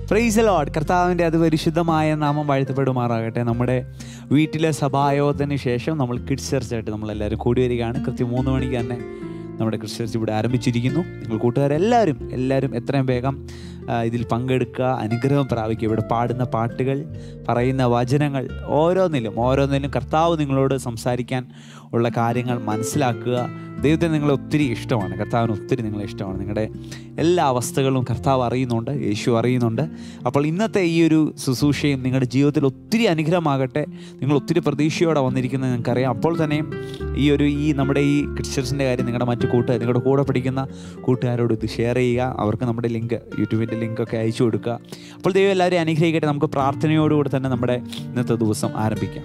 Price the Lord. കർത്താവിൻ്റെ അതിപരിശുദ്ധമായ നാമം വാഴ്ത്തപ്പെടുമാറാകട്ടെ. നമ്മുടെ വീട്ടിലെ സഭായോഗത്തിന് ശേഷം നമ്മൾ കിഡ്സ് ചർച്ചായിട്ട് നമ്മളെല്ലാവരും കൂടി വരികയാണ്. കൃത്യം 3 മണിക്ക് തന്നെ നമ്മുടെ ക്രിസ്ത്യൻ ചർച്ച് ഇവിടെ ആരംഭിച്ചിരിക്കുന്നു. നിങ്ങൾ കൂട്ടുകാരെല്ലാവരും എത്രയും വേഗം ഇതിൽ പങ്കെടുക്കുക, അനുഗ്രഹം പ്രാപിക്കുക. ഇവിടെ പാടുന്ന പാട്ടുകൾ, പറയുന്ന വചനങ്ങൾ ഓരോന്നിലും കർത്താവ് നിങ്ങളോട് സംസാരിക്കാൻ ഉള്ള കാര്യങ്ങൾ മനസ്സിലാക്കുക. ദൈവത്തിന് നിങ്ങളെ ഒത്തിരി ഇഷ്ടമാണ്, കർത്താവിന് ഒത്തിരി നിങ്ങളെ ഇഷ്ടമാണ്. നിങ്ങളുടെ എല്ലാ അവസ്ഥകളും കർത്താവ് അറിയുന്നുണ്ട്, യേശു അറിയുന്നുണ്ട്. അപ്പോൾ ഇന്നത്തെ ഈ ഒരു ശുശ്രൂഷയും നിങ്ങളുടെ ജീവിതത്തിൽ ഒത്തിരി അനുഗ്രഹമാകട്ടെ. നിങ്ങൾ ഒത്തിരി പ്രതീക്ഷയോടെ വന്നിരിക്കുന്നത് നിങ്ങൾക്കറിയാം. അപ്പോൾ തന്നെയും നമ്മുടെ ഈ ക്രിസ്ത്യൻസിൻ്റെ കാര്യം നിങ്ങളുടെ കൂടെ പഠിക്കുന്ന കൂട്ടുകാരോട് ഇത് ഷെയർ ചെയ്യുക. അവർക്ക് നമ്മുടെ യൂട്യൂബിൻ്റെ ലിങ്കൊക്കെ അയച്ചു കൊടുക്കുക. അപ്പോൾ ദൈവം എല്ലാവരെയും അനുഗ്രഹിക്കട്ടെ. നമുക്ക് പ്രാർത്ഥനയോടുകൂടി തന്നെ നമ്മുടെ ഇന്നത്തെ ദിവസം ആരംഭിക്കാം.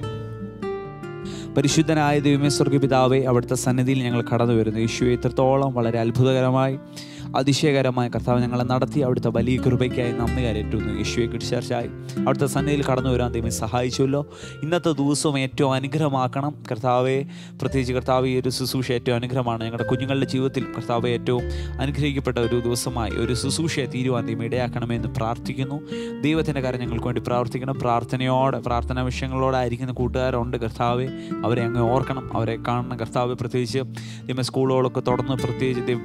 പരിശുദ്ധനായ ദൈവമേ, സ്വർഗ്ഗപിതാവേ, അവിടുത്തെ സന്നിധിയിൽ ഞങ്ങൾ കടന്നു വരുന്നു. യേശുവേ, ഇത്രത്തോളം വളരെ അത്ഭുതകരമായി അതിശയകരമായ കർത്താവ് ഞങ്ങളെ നടത്തി അവിടുത്തെ വലിയ കൃപയ്ക്കായി നന്ദി കരയറ്റുന്നു. യേശുവെ, കിഡ്സ് അവിടുത്തെ സന്നിധിയിൽ കടന്നു വരാൻ ദൈവം സഹായിച്ചുവല്ലോ. ഇന്നത്തെ ദിവസവും ഏറ്റവും അനുഗ്രഹമാക്കണം കർത്താവെ. പ്രത്യേകിച്ച് കർത്താവ്, ഈ ഒരു ശുശ്രൂഷ ഏറ്റവും അനുഗ്രഹമാണ്. ഞങ്ങളുടെ കുഞ്ഞുങ്ങളുടെ ജീവിതത്തിൽ കർത്താവ് ഏറ്റവും അനുഗ്രഹിക്കപ്പെട്ട ഒരു ദിവസമായി ഒരു ശുശ്രൂഷയെ തീരുവാൻ ദൈവം ഇടയാക്കണമെന്ന് പ്രാർത്ഥിക്കുന്നു. ദൈവത്തിൻ്റെ കാര്യം ഞങ്ങൾക്ക് വേണ്ടി പ്രാർത്ഥിക്കണം. പ്രാർത്ഥനാ വിഷയങ്ങളോടായിരിക്കുന്ന കൂട്ടുകാരുണ്ട് കർത്താവെ, അവരെ അങ്ങ് ഓർക്കണം, അവരെ കാണണം കർത്താവ്. പ്രത്യേകിച്ച് ദൈവം സ്കൂളുകളൊക്കെ തുടർന്ന് പ്രത്യേകിച്ച് ദൈവം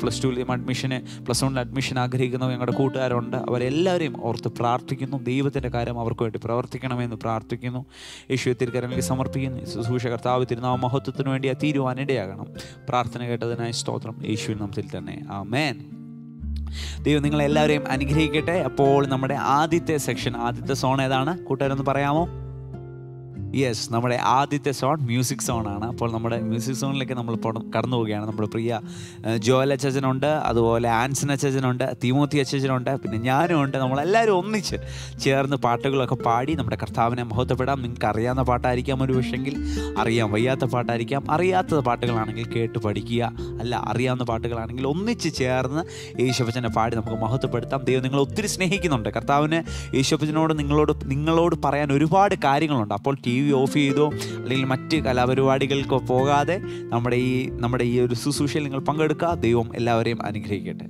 +2 അഡ്മിഷൻ ആഗ്രഹിക്കുന്ന ഞങ്ങളുടെ കൂട്ടുകാരുണ്ട്. അവരെല്ലാവരെയും ഓർത്ത് പ്രാർത്ഥിക്കുന്നു. ദൈവത്തിൻ്റെ കാര്യം അവർക്ക് വേണ്ടി പ്രവർത്തിക്കണമെന്ന് പ്രാർത്ഥിക്കുന്നു. യേശുവെ തിരുക്കരങ്ങളിൽ സമർപ്പിക്കുന്നു. ശുശ്രൂഷ കർത്താവ് തിരുനാമ മഹത്വത്തിന് വേണ്ടി തീരുവാനിടയാകണം. പ്രാർത്ഥന കേട്ടതിനായി സ്തോത്രം. യേശുവിൻ നാമത്തിൽ തന്നെ ആമേൻ. ദൈവം നിങ്ങളെല്ലാവരെയും അനുഗ്രഹിക്കട്ടെ. അപ്പോൾ നമ്മുടെ ആദ്യത്തെ സോൺ ഏതാണ് കൂട്ടുകാരൊന്ന് പറയാമോ? യെസ്, നമ്മുടെ ആദ്യത്തെ സോൺ മ്യൂസിക് സോണാണ്. അപ്പോൾ നമ്മുടെ മ്യൂസിക് സോണിലേക്ക് നമ്മൾ കടന്നു പോവുകയാണ്. നമ്മുടെ പ്രിയ ജോൽ അച്ചച്ചനുണ്ട്, അതുപോലെ ആൻസൺ അച്ചച്ചനുണ്ട്, തിമോത്തി അച്ചച്ചനുണ്ട്, പിന്നെ ഞാനും ഉണ്ട്. നമ്മളെല്ലാവരും ഒന്നിച്ച് ചേർന്ന് പാട്ടുകളൊക്കെ പാടി നമ്മുടെ കർത്താവിനെ മഹത്വപ്പെടാം. നിങ്ങൾക്ക് അറിയാവുന്ന പാട്ടായിരിക്കാം, ഒരു പക്ഷെങ്കിൽ വയ്യാത്ത പാട്ടായിരിക്കാം. അറിയാത്ത പാട്ടുകളാണെങ്കിൽ കേട്ട് പഠിക്കുക, അല്ല അറിയാവുന്ന പാട്ടുകളാണെങ്കിൽ ഒന്നിച്ച് ചേർന്ന് യേശുപ്പച്ചനെ പാടി നമുക്ക് മഹത്വപ്പെടുത്താം. ദൈവം നിങ്ങളെ ഒത്തിരി സ്നേഹിക്കുന്നുണ്ട്. കർത്താവിന് യേശുപ്പച്ചനോട് നിങ്ങളോട് പറയാൻ ഒരുപാട് കാര്യങ്ങളുണ്ട്. അപ്പോൾ TV ഓഫ് ചെയ്തോ അല്ലെങ്കിൽ മറ്റ് കലാപരിപാടികൾക്കോ പോകാതെ നമ്മുടെ ഈ ഒരു ശുശ്രൂഷയിൽ നിങ്ങൾ പങ്കെടുക്കുക. ദൈവം എല്ലാവരെയും അനുഗ്രഹിക്കട്ടെ.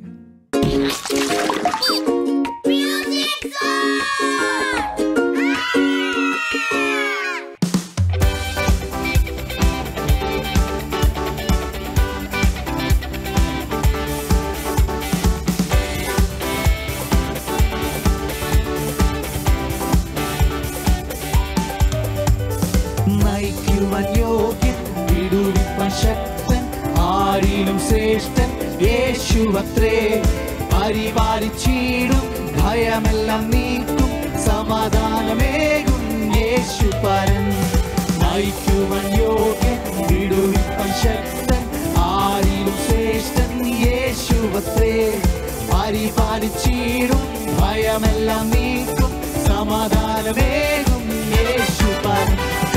ശക്തൻ, ആരിലും ശ്രേഷ്ഠൻ യേശുവത്രേ. പരിപാലിച്ചിടും, ഭയമെല്ലാം നീക്കും, സമാധാനമേകും യേശു പരൻ. നയിക്കുവാൻ യോഗ്യൻ, വിടുവിപ്പാൻ ശക്തൻ, ആരിലും ശ്രേഷ്ഠൻ യേശുവത്രേ. പരിപാലിച്ചിടും, ഭയമെല്ലാം നീക്കും, സമാധാനമേകും യേശു പരൻ.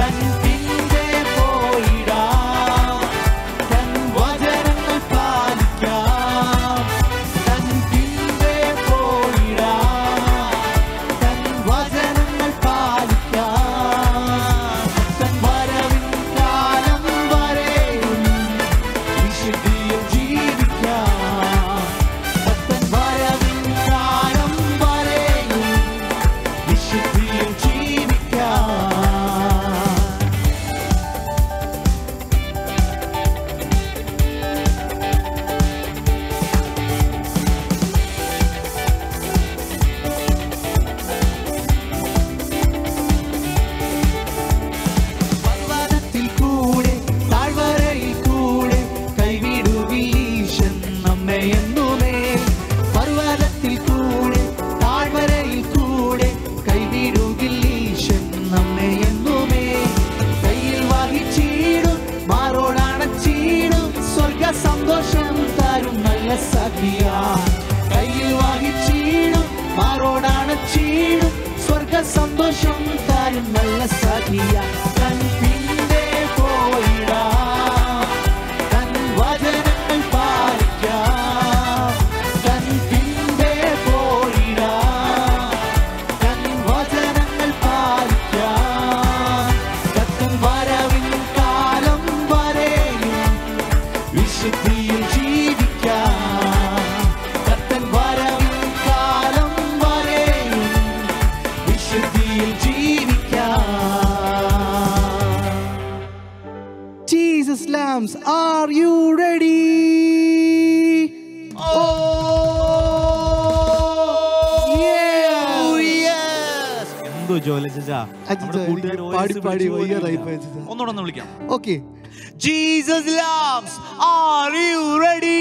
സന്തോഷം താരും നല്ല സാഖിയ. തൻ പിന്നേ പോയിടാം, തൻ വചനങ്ങൾ പാലിക്കാം. തൻ പിന്നേ പോയിടാം, തൻ വചനങ്ങൾ പാലിക്കാം. കത്തൻ വരവിൻ കാലം വരെയും വിശുദ്ധിയിൽ ജീവിക്കാം. കത്തൻ വരവിൻ കാലം വരെയും lambs, are you ready? Oh, yes. എന്തോ ജോലി ചേച്ചാ പാടി ഒന്നുകൂടെ വിളിക്കാം. Okay. Jesus loves, are you ready?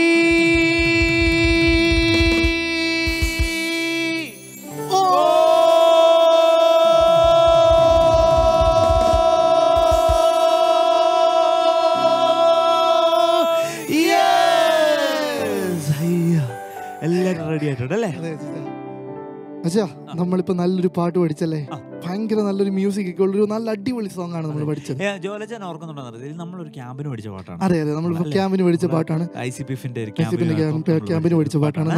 എല്ലാവരും റെഡി ആയിട്ടുണ്ടല്ലേ? അച്ഛാ, നമ്മളിപ്പോ നല്ലൊരു പാട്ട് പഠിച്ചല്ലേ? ഭയങ്കര നല്ലൊരു മ്യൂസിക് ഒക്കെ ഉള്ളൊരു നല്ല അടിപൊളി സോങ് ആണ് നമ്മൾ പഠിച്ചത്. ജോലജൻ ഓർക്കുന്നുണ്ടോ? നമ്മളൊരു ക്യാമ്പിന് പഠിച്ച പാട്ടാണ്. അതെ, നമ്മളിപ്പോ ക്യാമ്പിന് പഠിച്ച പാട്ടാണ്. ICPFന്റെ ക്യാമ്പിന് പഠിച്ച പാട്ടാണ്.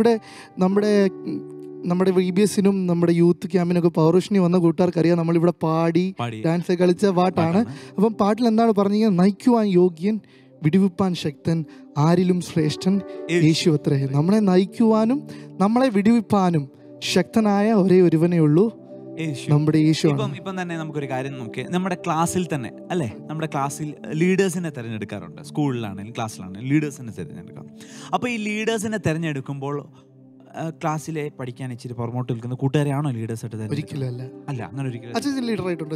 നമ്മുടെ VBSനും നമ്മുടെ യൂത്ത് ക്യാമ്പിനൊക്കെ പവർവിഷനിൽ വന്ന കൂട്ടുകാർക്ക് അറിയാം, നമ്മളിവിടെ പാടി ഡാൻസ് കളിച്ച പാട്ടാണ്. അപ്പം പാട്ടിൽ എന്താണ് പറഞ്ഞത്? നയിക്കുവാൻ യോഗ്യൻ, വിടിവിപ്പാൻ ശക്തൻ, ആരിലും ശ്രേഷ്ഠൻ യേശു അത്രേ. നമ്മളെ നയിക്കുവാനും നമ്മളെ വിടിവിപ്പാനും ശക്തനായ ഒരേ ഒരുവനേ ഉള്ളൂ, നമ്മുടെ യേശു. ഇപ്പം തന്നെ നമുക്കൊരു കാര്യം നോക്കിയാൽ, നമ്മുടെ ക്ലാസ്സിൽ തന്നെ അല്ലേ, നമ്മുടെ ക്ലാസ്സിൽ ലീഡേഴ്സിനെ തിരഞ്ഞെടുക്കാറുണ്ട്. സ്കൂളിലാണെങ്കിലും ക്ലാസ്സിലാണെങ്കിലും ലീഡേഴ്സിനെ തിരഞ്ഞെടുക്കാം. അപ്പോൾ ഈ ലീഡേഴ്സിനെ തിരഞ്ഞെടുക്കുമ്പോൾ ക്ലാസ്സിലെ പഠിക്കാൻ ഇച്ചിരി പുറമോട്ട് നിൽക്കുന്ന കൂട്ടുകാരെയാണോ ലീഡേഴ്സ് ആയിട്ട്? ഒരിക്കലും അല്ല. അങ്ങനെ ഒരിക്കലും ലീഡർ ആയിട്ടുണ്ടോ?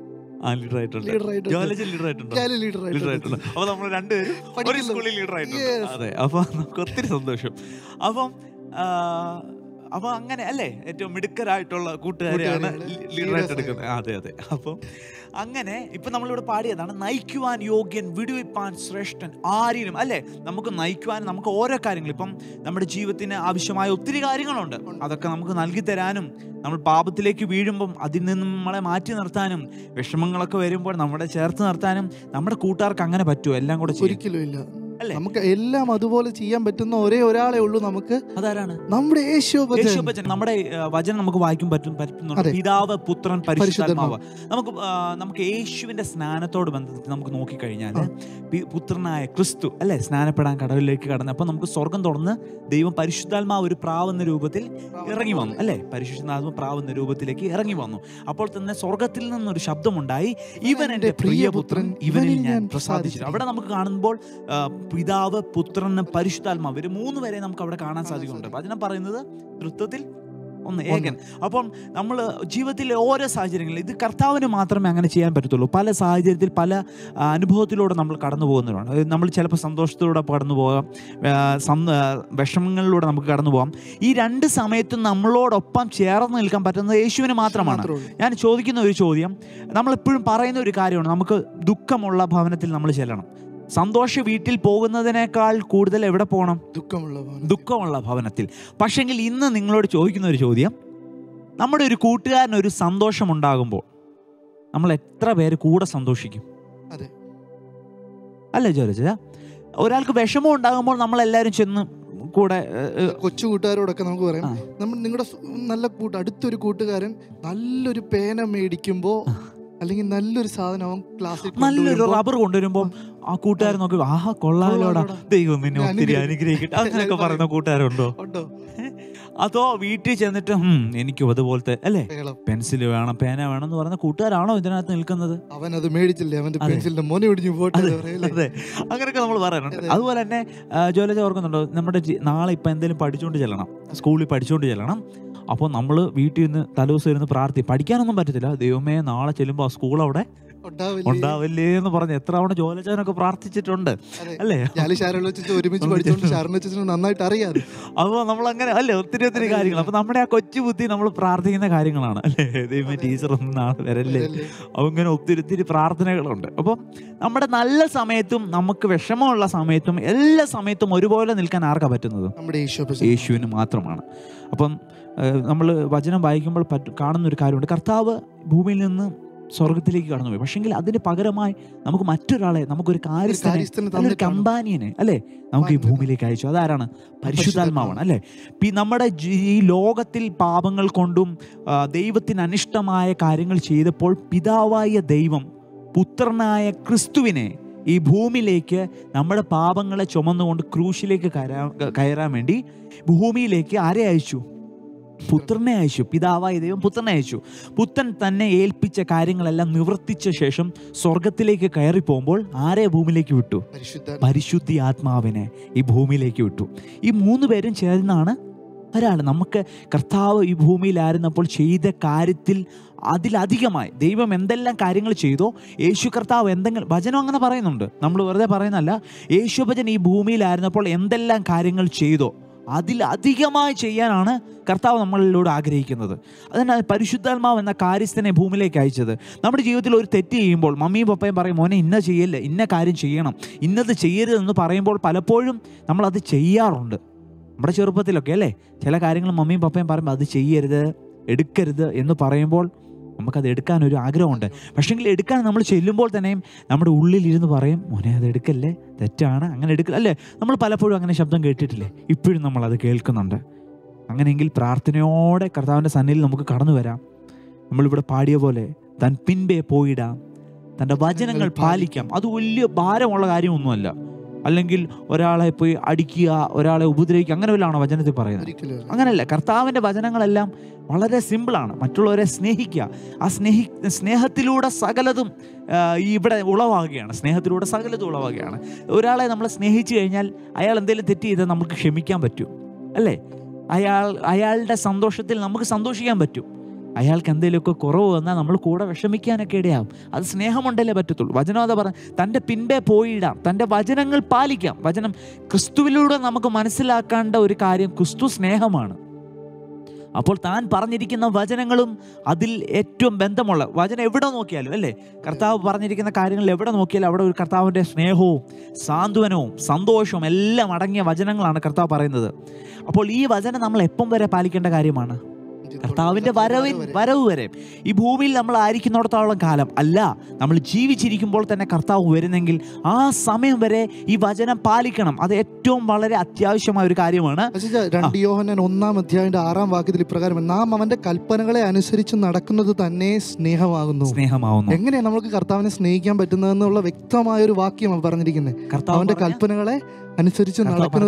അപ്പൊ നമ്മൾ രണ്ടുപേരും ഒരു സ്കൂളിൽ ലീഡർ ആയിട്ടുണ്ട്. അതെ, അപ്പൊ നമുക്ക് ഒത്തിരി സന്തോഷം. അപ്പൊ അങ്ങനെ അല്ലേ, ഏറ്റവും മിടുക്കരായിട്ടുള്ള കൂട്ടുകാരെയാണ് ലീഡറായിട്ട് എടുക്കുന്നത്. അതെ. അപ്പം അങ്ങനെ ഇപ്പൊ നമ്മളിവിടെ പാടിയതാണ് നയിക്കുവാൻ യോഗ്യൻ, വിടുവിപ്പാൻ ശ്രേഷ്ഠൻ, ആരിലും അല്ലേ. നമുക്ക് നയിക്കുവാൻ, നമുക്ക് ഓരോ കാര്യങ്ങൾ, ഇപ്പം നമ്മുടെ ജീവിതത്തിന് ആവശ്യമായ ഒത്തിരി കാര്യങ്ങളുണ്ട്. അതൊക്കെ നമുക്ക് നൽകി തരാനും, നമ്മൾ പാപത്തിലേക്ക് വീഴുമ്പം അതിൽ നിന്നും നമ്മളെ മാറ്റി നിർത്താനും, വിഷമങ്ങളൊക്കെ വരുമ്പോൾ നമ്മുടെ ചേർത്ത് നിർത്താനും നമ്മുടെ കൂട്ടുകാർക്ക് അങ്ങനെ പറ്റുമോ? എല്ലാം കൂടെ ഒരിക്കലും ഇല്ല. നമുക്ക് എല്ലാം അതുപോലെ ചെയ്യാൻ പറ്റുന്ന ഒരേ ഒരാളെ ഉള്ളൂ നമുക്ക്. അതാരാണ്? നമ്മുടെ യേശു. നമ്മുടെ വചനം നമുക്ക് വായിക്കാൻ പറ്റുന്നുണ്ട്. പിതാവ്, പുത്രൻ, പരിശുദ്ധാത്മാവ്. നമുക്ക് യേശുവിന്റെ സ്നാനത്തോട് ബന്ധപ്പെട്ട് നമുക്ക് നോക്കിക്കഴിഞ്ഞാൽ പുത്രനായ ക്രിസ്തു അല്ലെ സ്നാനപ്പെടാൻ കടലിലേക്ക് കടന്നപ്പോൾ നമുക്ക് സ്വർഗം തുറന്ന് ദൈവം പരിശുദ്ധാത്മാവ് ഒരു പ്രാവെന്ന രൂപത്തിൽ ഇറങ്ങി വന്നു അല്ലെ. പരിശുദ്ധാത്മ പ്രാവെന്ന രൂപത്തിലേക്ക് ഇറങ്ങി വന്നു. അപ്പോൾ തന്നെ സ്വർഗത്തിൽ നിന്നൊരു ശബ്ദമുണ്ടായി, ഇവൻ എന്റെ പ്രിയപുത്രൻ, ഇവനിൽ ഞാൻ പ്രസാദിച്ചു. അവിടെ നമുക്ക് കാണുമ്പോൾ പിതാവ്, പുത്രന്, പരിശുദ്ധാത്മാവ്, ഇവർ മൂന്ന് പേരെ നമുക്ക് അവിടെ കാണാൻ സാധിക്കുന്നുണ്ട്. വചനം പറയുന്നത് തൃത്വത്തിൽ ഒന്ന്, ഏകൻ. അപ്പം നമ്മൾ ജീവിതത്തിലെ ഓരോ സാഹചര്യങ്ങളിൽ ഇത് കർത്താവിന് മാത്രമേ അങ്ങനെ ചെയ്യാൻ പറ്റത്തുള്ളൂ. പല സാഹചര്യത്തിൽ പല അനുഭവത്തിലൂടെ നമ്മൾ കടന്നു പോകുന്നവരാണ്. നമ്മൾ ചിലപ്പോൾ സന്തോഷത്തിലൂടെ കടന്നു പോകാം, വിഷമങ്ങളിലൂടെ നമുക്ക് കടന്നു പോകാം. ഈ രണ്ട് സമയത്തും നമ്മളോടൊപ്പം ചേർന്ന് നിൽക്കാൻ പറ്റുന്നത് യേശുവിന് മാത്രമാണ്. ഞാൻ ചോദിക്കുന്ന ഒരു ചോദ്യം, നമ്മളെപ്പോഴും പറയുന്ന ഒരു കാര്യമാണ്, നമുക്ക് ദുഃഖമുള്ള ഭവനത്തിൽ നമ്മൾ ചെല്ലണം. സന്തോഷ വീട്ടിൽ പോകുന്നതിനേക്കാൾ കൂടുതൽ എവിടെ പോകണം? ദുഃഖമുള്ള ഭവനത്തിൽ. പക്ഷെങ്കിൽ ഇന്ന് നിങ്ങളോട് ചോദിക്കുന്ന ഒരു ചോദ്യം, നമ്മുടെ ഒരു കൂട്ടുകാരന് ഒരു സന്തോഷമുണ്ടാകുമ്പോൾ നമ്മൾ എത്ര പേര് കൂടെ സന്തോഷിക്കും? അല്ലേ ജോലിച്ച? ഒരാൾക്ക് വിഷമം ഉണ്ടാകുമ്പോൾ നമ്മളെല്ലാവരും ചെന്ന് കൂടെ, കൊച്ചു കൂട്ടുകാരോടൊക്കെ നമുക്ക് പറയാം, നമ്മൾ നിങ്ങളുടെ നല്ല അടുത്തൊരു കൂട്ടുകാരൻ നല്ലൊരു പേന മേടിക്കുമ്പോൾ അല്ലെങ്കിൽ നല്ലൊരു സാധനം അവൻ ക്ലാസ്സിൽ നല്ലൊരു റബ്ബർ കൊണ്ടുവരുമ്പോൾ ആ കൂട്ടുകാരൻ നോക്കി, ആഹാ കൊള്ളാലോടാ, ദൈവം നിന്നെ ഒത്തിരി അനുഗ്രഹിക്കട്ടെ, അങ്ങനെയൊക്കെ പറയുന്ന കൂട്ടുകാരുണ്ടോ? അതോ വീട്ടിൽ ചെന്നിട്ട് എനിക്കും അതുപോലത്തെ അല്ലേ പെൻസിൽ വേണം, പേന വേണം എന്ന് പറയുന്ന കൂട്ടുകാരാണോ ഇതിനകത്ത് നിൽക്കുന്നത്? അവൻ അത് മേടിച്ചില്ലേ, അവന്റെ പെൻസിലിന്റെ മോനെ ഒടിഞ്ഞു പോട്ടെ. അതെ, അങ്ങനെയൊക്കെ നമ്മൾ പറയാറുണ്ട്. അതുപോലെ തന്നെ ജോലി ഓർക്കുന്നുണ്ടോ, നമ്മുടെ നാളെ ഇപ്പൊ എന്തെങ്കിലും പഠിച്ചുകൊണ്ട് ചെല്ലണം, സ്കൂളിൽ പഠിച്ചുകൊണ്ട് ചെല്ലണം. അപ്പോൾ നമ്മൾ വീട്ടിൽ നിന്ന് തലേദിവസം ഇരുന്ന് പഠിക്കാനൊന്നും പറ്റത്തില്ല. ദൈവമേ നാളെ ചെല്ലുമ്പോൾ ആ സ്കൂൾ അവിടെ ഉണ്ടാവില്ലേ എന്ന് പറഞ്ഞ് എത്ര തവണ ജോലിച്ചാനൊക്കെ പ്രാർത്ഥിച്ചിട്ടുണ്ട് അല്ലേ. നന്നായിട്ട് അറിയാം. അപ്പോൾ നമ്മളങ്ങനെ അല്ലേ ഒത്തിരി കാര്യങ്ങൾ. അപ്പൊ നമ്മുടെ ആ കൊച്ചു ബുദ്ധി നമ്മൾ പ്രാർത്ഥിക്കുന്ന കാര്യങ്ങളാണ് അല്ലേ. ദൈവമേ ടീച്ചർ ഒന്നും നാളെ വരല്ലേ, അങ്ങനെ ഒത്തിരി പ്രാർത്ഥനകളുണ്ട്. അപ്പം നമ്മുടെ നല്ല സമയത്തും നമുക്ക് വിഷമമുള്ള സമയത്തും എല്ലാ സമയത്തും ഒരുപോലെ നിൽക്കാൻ ആർക്കാ പറ്റുന്നത്? യേശുവിന് മാത്രമാണ്. അപ്പം നമ്മൾ വചനം വായിക്കുമ്പോൾ കാണുന്നൊരു കാര്യമുണ്ട്, കർത്താവ് ഭൂമിയിൽ നിന്ന് സ്വർഗത്തിലേക്ക് കടന്നുപോയി. പക്ഷെങ്കിൽ അതിന് പകരമായി നമുക്ക് മറ്റൊരാളെ, നമുക്കൊരു കാര്യസ്ഥനെ, കമ്പാനിയനെ അല്ലേ നമുക്ക് ഈ ഭൂമിയിലേക്ക് അയച്ചു. അതാരാണ്? പരിശുദ്ധാത്മാവാണ് അല്ലേ. നമ്മുടെ ഈ ലോകത്തിൽ പാപങ്ങൾ കൊണ്ടും ദൈവത്തിന് അനിഷ്ടമായ കാര്യങ്ങൾ ചെയ്തപ്പോൾ പിതാവായ ദൈവം പുത്രനായ ക്രിസ്തുവിനെ ഈ ഭൂമിയിലേക്ക് നമ്മുടെ പാപങ്ങളെ ചുമന്നുകൊണ്ട് ക്രൂശിലേക്ക് കയറാൻ വേണ്ടി ഭൂമിയിലേക്ക് ആരെ അയച്ചു? പുത്രനെ അയച്ചു. പിതാവായ ദൈവം പുത്രനെ അയച്ചു. പുത്രൻ തന്നെ ഏൽപ്പിച്ച കാര്യങ്ങളെല്ലാം നിവർത്തിച്ച ശേഷം സ്വർഗത്തിലേക്ക് കയറി പോകുമ്പോൾ ആരെ ഭൂമിയിലേക്ക് വിട്ടു? പരിശുദ്ധി ആത്മാവിനെ ഈ ഭൂമിയിലേക്ക് വിട്ടു. ഈ 3 പേരും ചേർന്നാണ് ഒരാൾ. നമുക്ക് കർത്താവ് ഈ ഭൂമിയിലായിരുന്നപ്പോൾ ചെയ്ത കാര്യത്തിൽ അതിലധികമായി ദൈവം എന്തെല്ലാം കാര്യങ്ങൾ ചെയ്തോ, യേശു കർത്താവ് എന്തെങ്കിലും, വചനം അങ്ങനെ പറയുന്നുണ്ട്, നമ്മൾ വെറുതെ പറയുന്നതല്ല. യേശുഭജൻ ഈ ഭൂമിയിലായിരുന്നപ്പോൾ എന്തെല്ലാം കാര്യങ്ങൾ ചെയ്തോ അതിലധികമായി ചെയ്യാനാണ് കർത്താവ് നമ്മളിലൂടെ ആഗ്രഹിക്കുന്നത്. അതിനാൽ പരിശുദ്ധാത്മാവ് എന്ന കാര്യസ്ഥനെ ഭൂമിയിലേക്ക് അയച്ചത്. നമ്മുടെ ജീവിതത്തിൽ ഒരു തെറ്റ് ചെയ്യുമ്പോൾ മമ്മിയും പപ്പയും പറയും, മോനെ ഇന്ന ചെയ്യല്ലേ, ഇന്ന കാര്യം ചെയ്യണം, ഇന്നത് ചെയ്യരുതെന്ന് പറയുമ്പോൾ പലപ്പോഴും നമ്മളത് ചെയ്യാറുണ്ട്. നമ്മുടെ ചെറുപ്പത്തിലൊക്കെ അല്ലേ, ചില കാര്യങ്ങൾ മമ്മിയും പപ്പയും പറയുമ്പോൾ അത് ചെയ്യരുത്, എടുക്കരുത് എന്ന് പറയുമ്പോൾ നമുക്കത് എടുക്കാനൊരു ആഗ്രഹമുണ്ട്. പക്ഷേങ്കിൽ എടുക്കാൻ നമ്മൾ ചെല്ലുമ്പോൾ തന്നെയും നമ്മുടെ ഉള്ളിലിരുന്ന് പറയും, മോനെ അത് എടുക്കല്ലേ, തെറ്റാണ്, അങ്ങനെ എടുക്കില്ല അല്ലേ. നമ്മൾ പലപ്പോഴും അങ്ങനെ ശബ്ദം കേട്ടിട്ടില്ലേ? ഇപ്പോഴും നമ്മളത് കേൾക്കുന്നുണ്ട്. അങ്ങനെയെങ്കിൽ പ്രാർത്ഥനയോടെ കർത്താവിൻ്റെ സന്നിധിയിൽ നമുക്ക് കടന്നു വരാം. നമ്മളിവിടെ പാടിയ പോലെ താൻ പിൻപേ പോയിടാം, തൻ്റെ വചനങ്ങൾ പാലിക്കാം. അത് വലിയ ഭാരമുള്ള കാര്യമൊന്നുമല്ല. അല്ലെങ്കിൽ ഒരാളെ പോയി അടിക്കുക, ഒരാളെ ഉപദ്രവിക്കുക, അങ്ങനെ വല്ലതാണോ വചനത്തിൽ പറയുന്നത്? അങ്ങനെയല്ല. കർത്താവിൻ്റെ വചനങ്ങളെല്ലാം വളരെ സിമ്പിളാണ്. മറ്റുള്ളവരെ സ്നേഹിക്കുക. ആ സ്നേഹത്തിലൂടെ സകലതും ഇവിടെ ഉളവാകുകയാണ്. സ്നേഹത്തിലൂടെ സകലതും ഉളവാകുകയാണ്. ഒരാളെ നമ്മൾ സ്നേഹിച്ചു കഴിഞ്ഞാൽ അയാൾ എന്തെങ്കിലും തെറ്റ് ചെയ്താൽ നമുക്ക് ക്ഷമിക്കാൻ പറ്റും അല്ലേ? അയാളുടെ സന്തോഷത്തിൽ നമുക്ക് സന്തോഷിക്കാൻ പറ്റും. അയാൾക്ക് എന്തെങ്കിലുമൊക്കെ കുറവ് വന്നാൽ നമ്മൾ കൂടെ വിഷമിക്കാനൊക്കെ ഇടയാവും. അത് സ്നേഹമുണ്ടല്ലേ പറ്റത്തുള്ളൂ. വചനം അതാ പറഞ്ഞ, തൻ്റെ പിൻപേ പോയിടാം, തൻ്റെ വചനങ്ങൾ പാലിക്കാം. വചനം ക്രിസ്തുവിലൂടെ നമുക്ക് മനസ്സിലാക്കേണ്ട ഒരു കാര്യം, ക്രിസ്തു സ്നേഹമാണ്. അപ്പോൾ താൻ പറഞ്ഞിരിക്കുന്ന വചനങ്ങളും അതിൽ ഏറ്റവും ബന്ധമുള്ള വചനം എവിടെ നോക്കിയാലും അല്ലേ, കർത്താവ് പറഞ്ഞിരിക്കുന്ന കാര്യങ്ങളിൽ എവിടെ നോക്കിയാലും അവിടെ ഒരു കർത്താവിൻ്റെ സ്നേഹവും സാന്ത്വനവും സന്തോഷവും എല്ലാം അടങ്ങിയ വചനങ്ങളാണ് കർത്താവ് പറയുന്നത്. അപ്പോൾ ഈ വചനം നമ്മൾ എപ്പം വരെ പാലിക്കേണ്ട കാര്യമാണ്? കർത്താവിൻ്റെ വരവ് വരെ. ഈ ഭൂമിയിൽ നമ്മൾ ആയിരിക്കുന്നിടത്തോളം കാലം അല്ല, നമ്മൾ ജീവിച്ചിരിക്കുമ്പോൾ തന്നെ കർത്താവ് വരുന്നെങ്കിൽ ആ സമയം വരെ ഈ വചനം പാലിക്കണം. അത് ഏറ്റവും വളരെ അത്യാവശ്യമായ ഒരു കാര്യമാണ്. 2 യോഹന്നാൻ 1-ാം വാക്യത്തിൽ ഇപ്രകാരം, നാം അവന്റെ കൽപ്പനകളെ അനുസരിച്ച് നടക്കുന്നത് തന്നെ സ്നേഹമാകുന്നു. എങ്ങനെയാണ് നമുക്ക് കർത്താവിനെ സ്നേഹിക്കാൻ പറ്റുന്നതെന്നുള്ള വ്യക്തമായ ഒരു വാക്യമാണ് പറഞ്ഞിരിക്കുന്നത്. കർത്താവിന്റെ കൽപ്പനകളെ അനുസരിച്ച്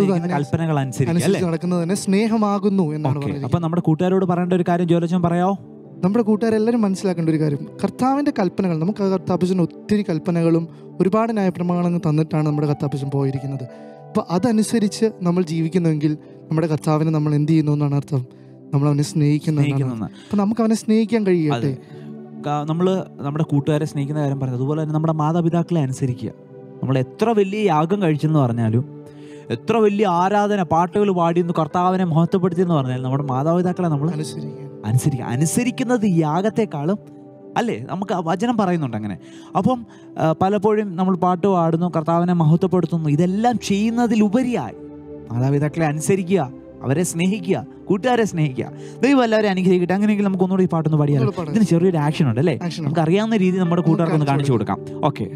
നടക്കുന്നത് തന്നെ സ്നേഹമാകുന്നു എന്നാണ് പറയുന്നത്. അപ്പൊ നമ്മുടെ കൂട്ടുകാരോട് പറയേണ്ട ഒരു കാര്യം ജോലച്ചൻ പറയാമോ? നമ്മുടെ കൂട്ടുകാരെല്ലാവരും മനസ്സിലാക്കേണ്ട ഒരു കാര്യം, കർത്താവിന്റെ കൽപ്പനകൾ, നമുക്ക് കർത്താപ്പച്ചന് ഒത്തിരി കൽപ്പനകളും ഒരുപാട് ന്യായപ്രമാണങ്ങൾ തന്നിട്ടാണ് നമ്മുടെ കർത്താപ്പച്ചൻ പോയിരിക്കുന്നത്. അപ്പോൾ അതനുസരിച്ച് നമ്മൾ ജീവിക്കുന്നുവെങ്കിൽ നമ്മുടെ കർത്താവിനെ നമ്മൾ എന്ത് ചെയ്യുന്നു എന്നാണ് അർത്ഥം? നമ്മൾ അവനെ സ്നേഹിക്കുന്നതാണ്. അപ്പൊ നമുക്ക് അവനെ സ്നേഹിക്കാൻ കഴിയട്ടെ. നമ്മൾ നമ്മുടെ കൂട്ടുകാരെ സ്നേഹിക്കുന്ന കാര്യം പറഞ്ഞത്, അതുപോലെ തന്നെ നമ്മുടെ മാതാപിതാക്കളെ അനുസരിക്കുക. നമ്മൾ എത്ര വലിയ യാഗം കഴിച്ചെന്ന് പറഞ്ഞാലും, എത്ര വലിയ ആരാധന പാട്ടുകൾ പാടിയെന്ന് കർത്താവിനെ മഹത്വപ്പെടുത്തിയെന്ന് പറഞ്ഞാൽ നമ്മുടെ മാതാപിതാക്കളെ നമ്മൾ അനുസരിക്കുന്നത് യാഗത്തെക്കാളും അല്ലേ, നമുക്ക് വചനം പറയുന്നുണ്ട് അങ്ങനെ. അപ്പം പലപ്പോഴും നമ്മൾ പാട്ട് പാടുന്നു, കർത്താവിനെ മഹത്വപ്പെടുത്തുന്നു. ഇതെല്ലാം ചെയ്യുന്നതിലുപരിയായി മാതാപിതാക്കളെ അനുസരിക്കുക, അവരെ സ്നേഹിക്കുക, കൂട്ടുകാരെ സ്നേഹിക്കുക. ദൈവം എല്ലാവരും അനുഗ്രഹിക്കട്ടെ. അങ്ങനെയെങ്കിൽ നമുക്ക് ഒന്നുകൂടി ഈ പാട്ടൊന്ന് പാടിയാലോ? ഇതിന് ചെറിയൊരു ആക്ഷൻ ഉണ്ട് അല്ലേ, നമുക്ക് അറിയാവുന്ന രീതിയിൽ നമ്മുടെ കൂട്ടുകാർക്കൊന്ന് കാണിച്ചു കൊടുക്കാം. ഓക്കെ.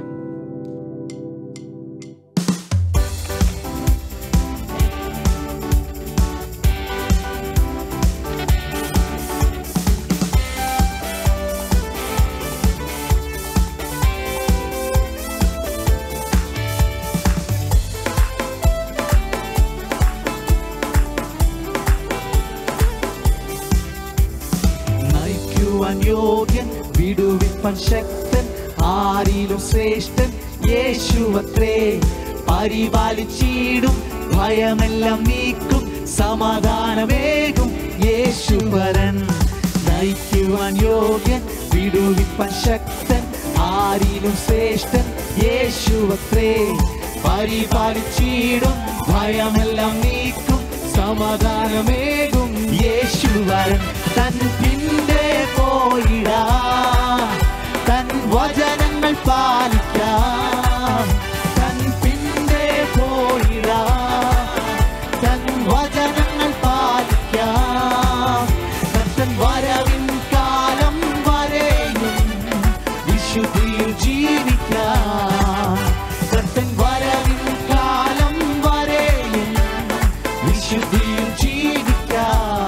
യോഗ്യൻ വിടുവിപ്പൻ ശക്തൻ ആരിലും ശ്രേഷ്ഠൻ യേശുവത്രേ. പരിപാലിച്ചിടും ഭയമെല്ലാം നീക്കും സമാധാനമേകും യേശുവരൻ. നയിക്കുവാൻ യോഗ്യൻ വിടുവിപ്പൻ ശക്തൻ ആരിലും ശ്രേഷ്ഠൻ യേശുവത്രേ. പരിപാലിച്ചിടും ഭയമെല്ലാം നീക്കും സമാധാനമേകും യേശുവരൻ. തൻ പിൻപേ പോയിടാം, തൻ വചനങ്ങൾ പാലിക്കാം. തൻ പിൻപേ പോയിടാം, തൻ വചനങ്ങൾ പാലിക്കാം. തൻ വരവിൻ കാലം വരെയും വിശുദ്ധിയിൽ ജീവിക്കാം. തൻ വരവിൻ കാലം വരെയും വിശുദ്ധിയിൽ ജീവിക്കാം.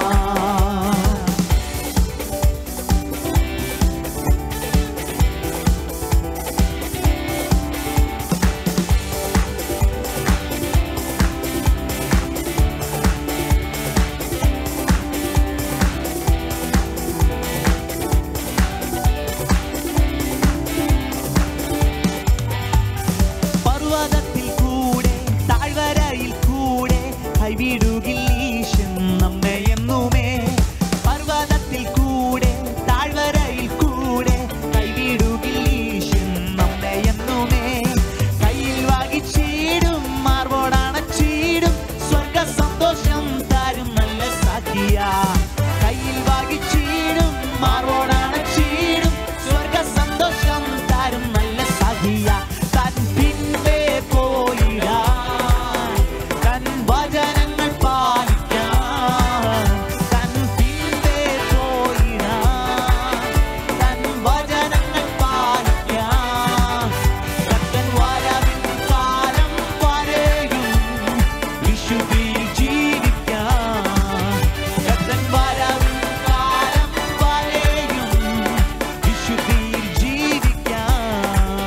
ഉയരത്തിൽ കൂടെ താഴ്വരയിൽ കൂടെ കൈവിടുകീശൻ നമ്മെ എന്നുമേ. കയ്യിൽ വാങ്ങിച്ചിടും മാർവോടണച്ചിടും സ്വർഗ സന്തോഷം തരും നല്ല സാഖിയ. കയ്യിൽ വാങ്ങിച്ചിടും മാർവോടണച്ചിടും സ്വർഗ സന്തോഷം തരും നല്ല സാഖിയ. തൻ പിൻപേ പോയിടാൻ തൻ വചനങ്ങൾ പാലിക്കാൻ. തൻ പിൻപേ പോയിടാൻ തൻ വചനങ്ങൾ പാലിക്കാൻ. കർത്തൻ വരവിൻ കാലം വരെയും വിശുദ്ധിയിൽ ജീവിക്കാൻ. കർത്തൻ വരവിൻ കാലം വരെയും വിശുദ്ധിയിൽ ജീവിക്കാൻ.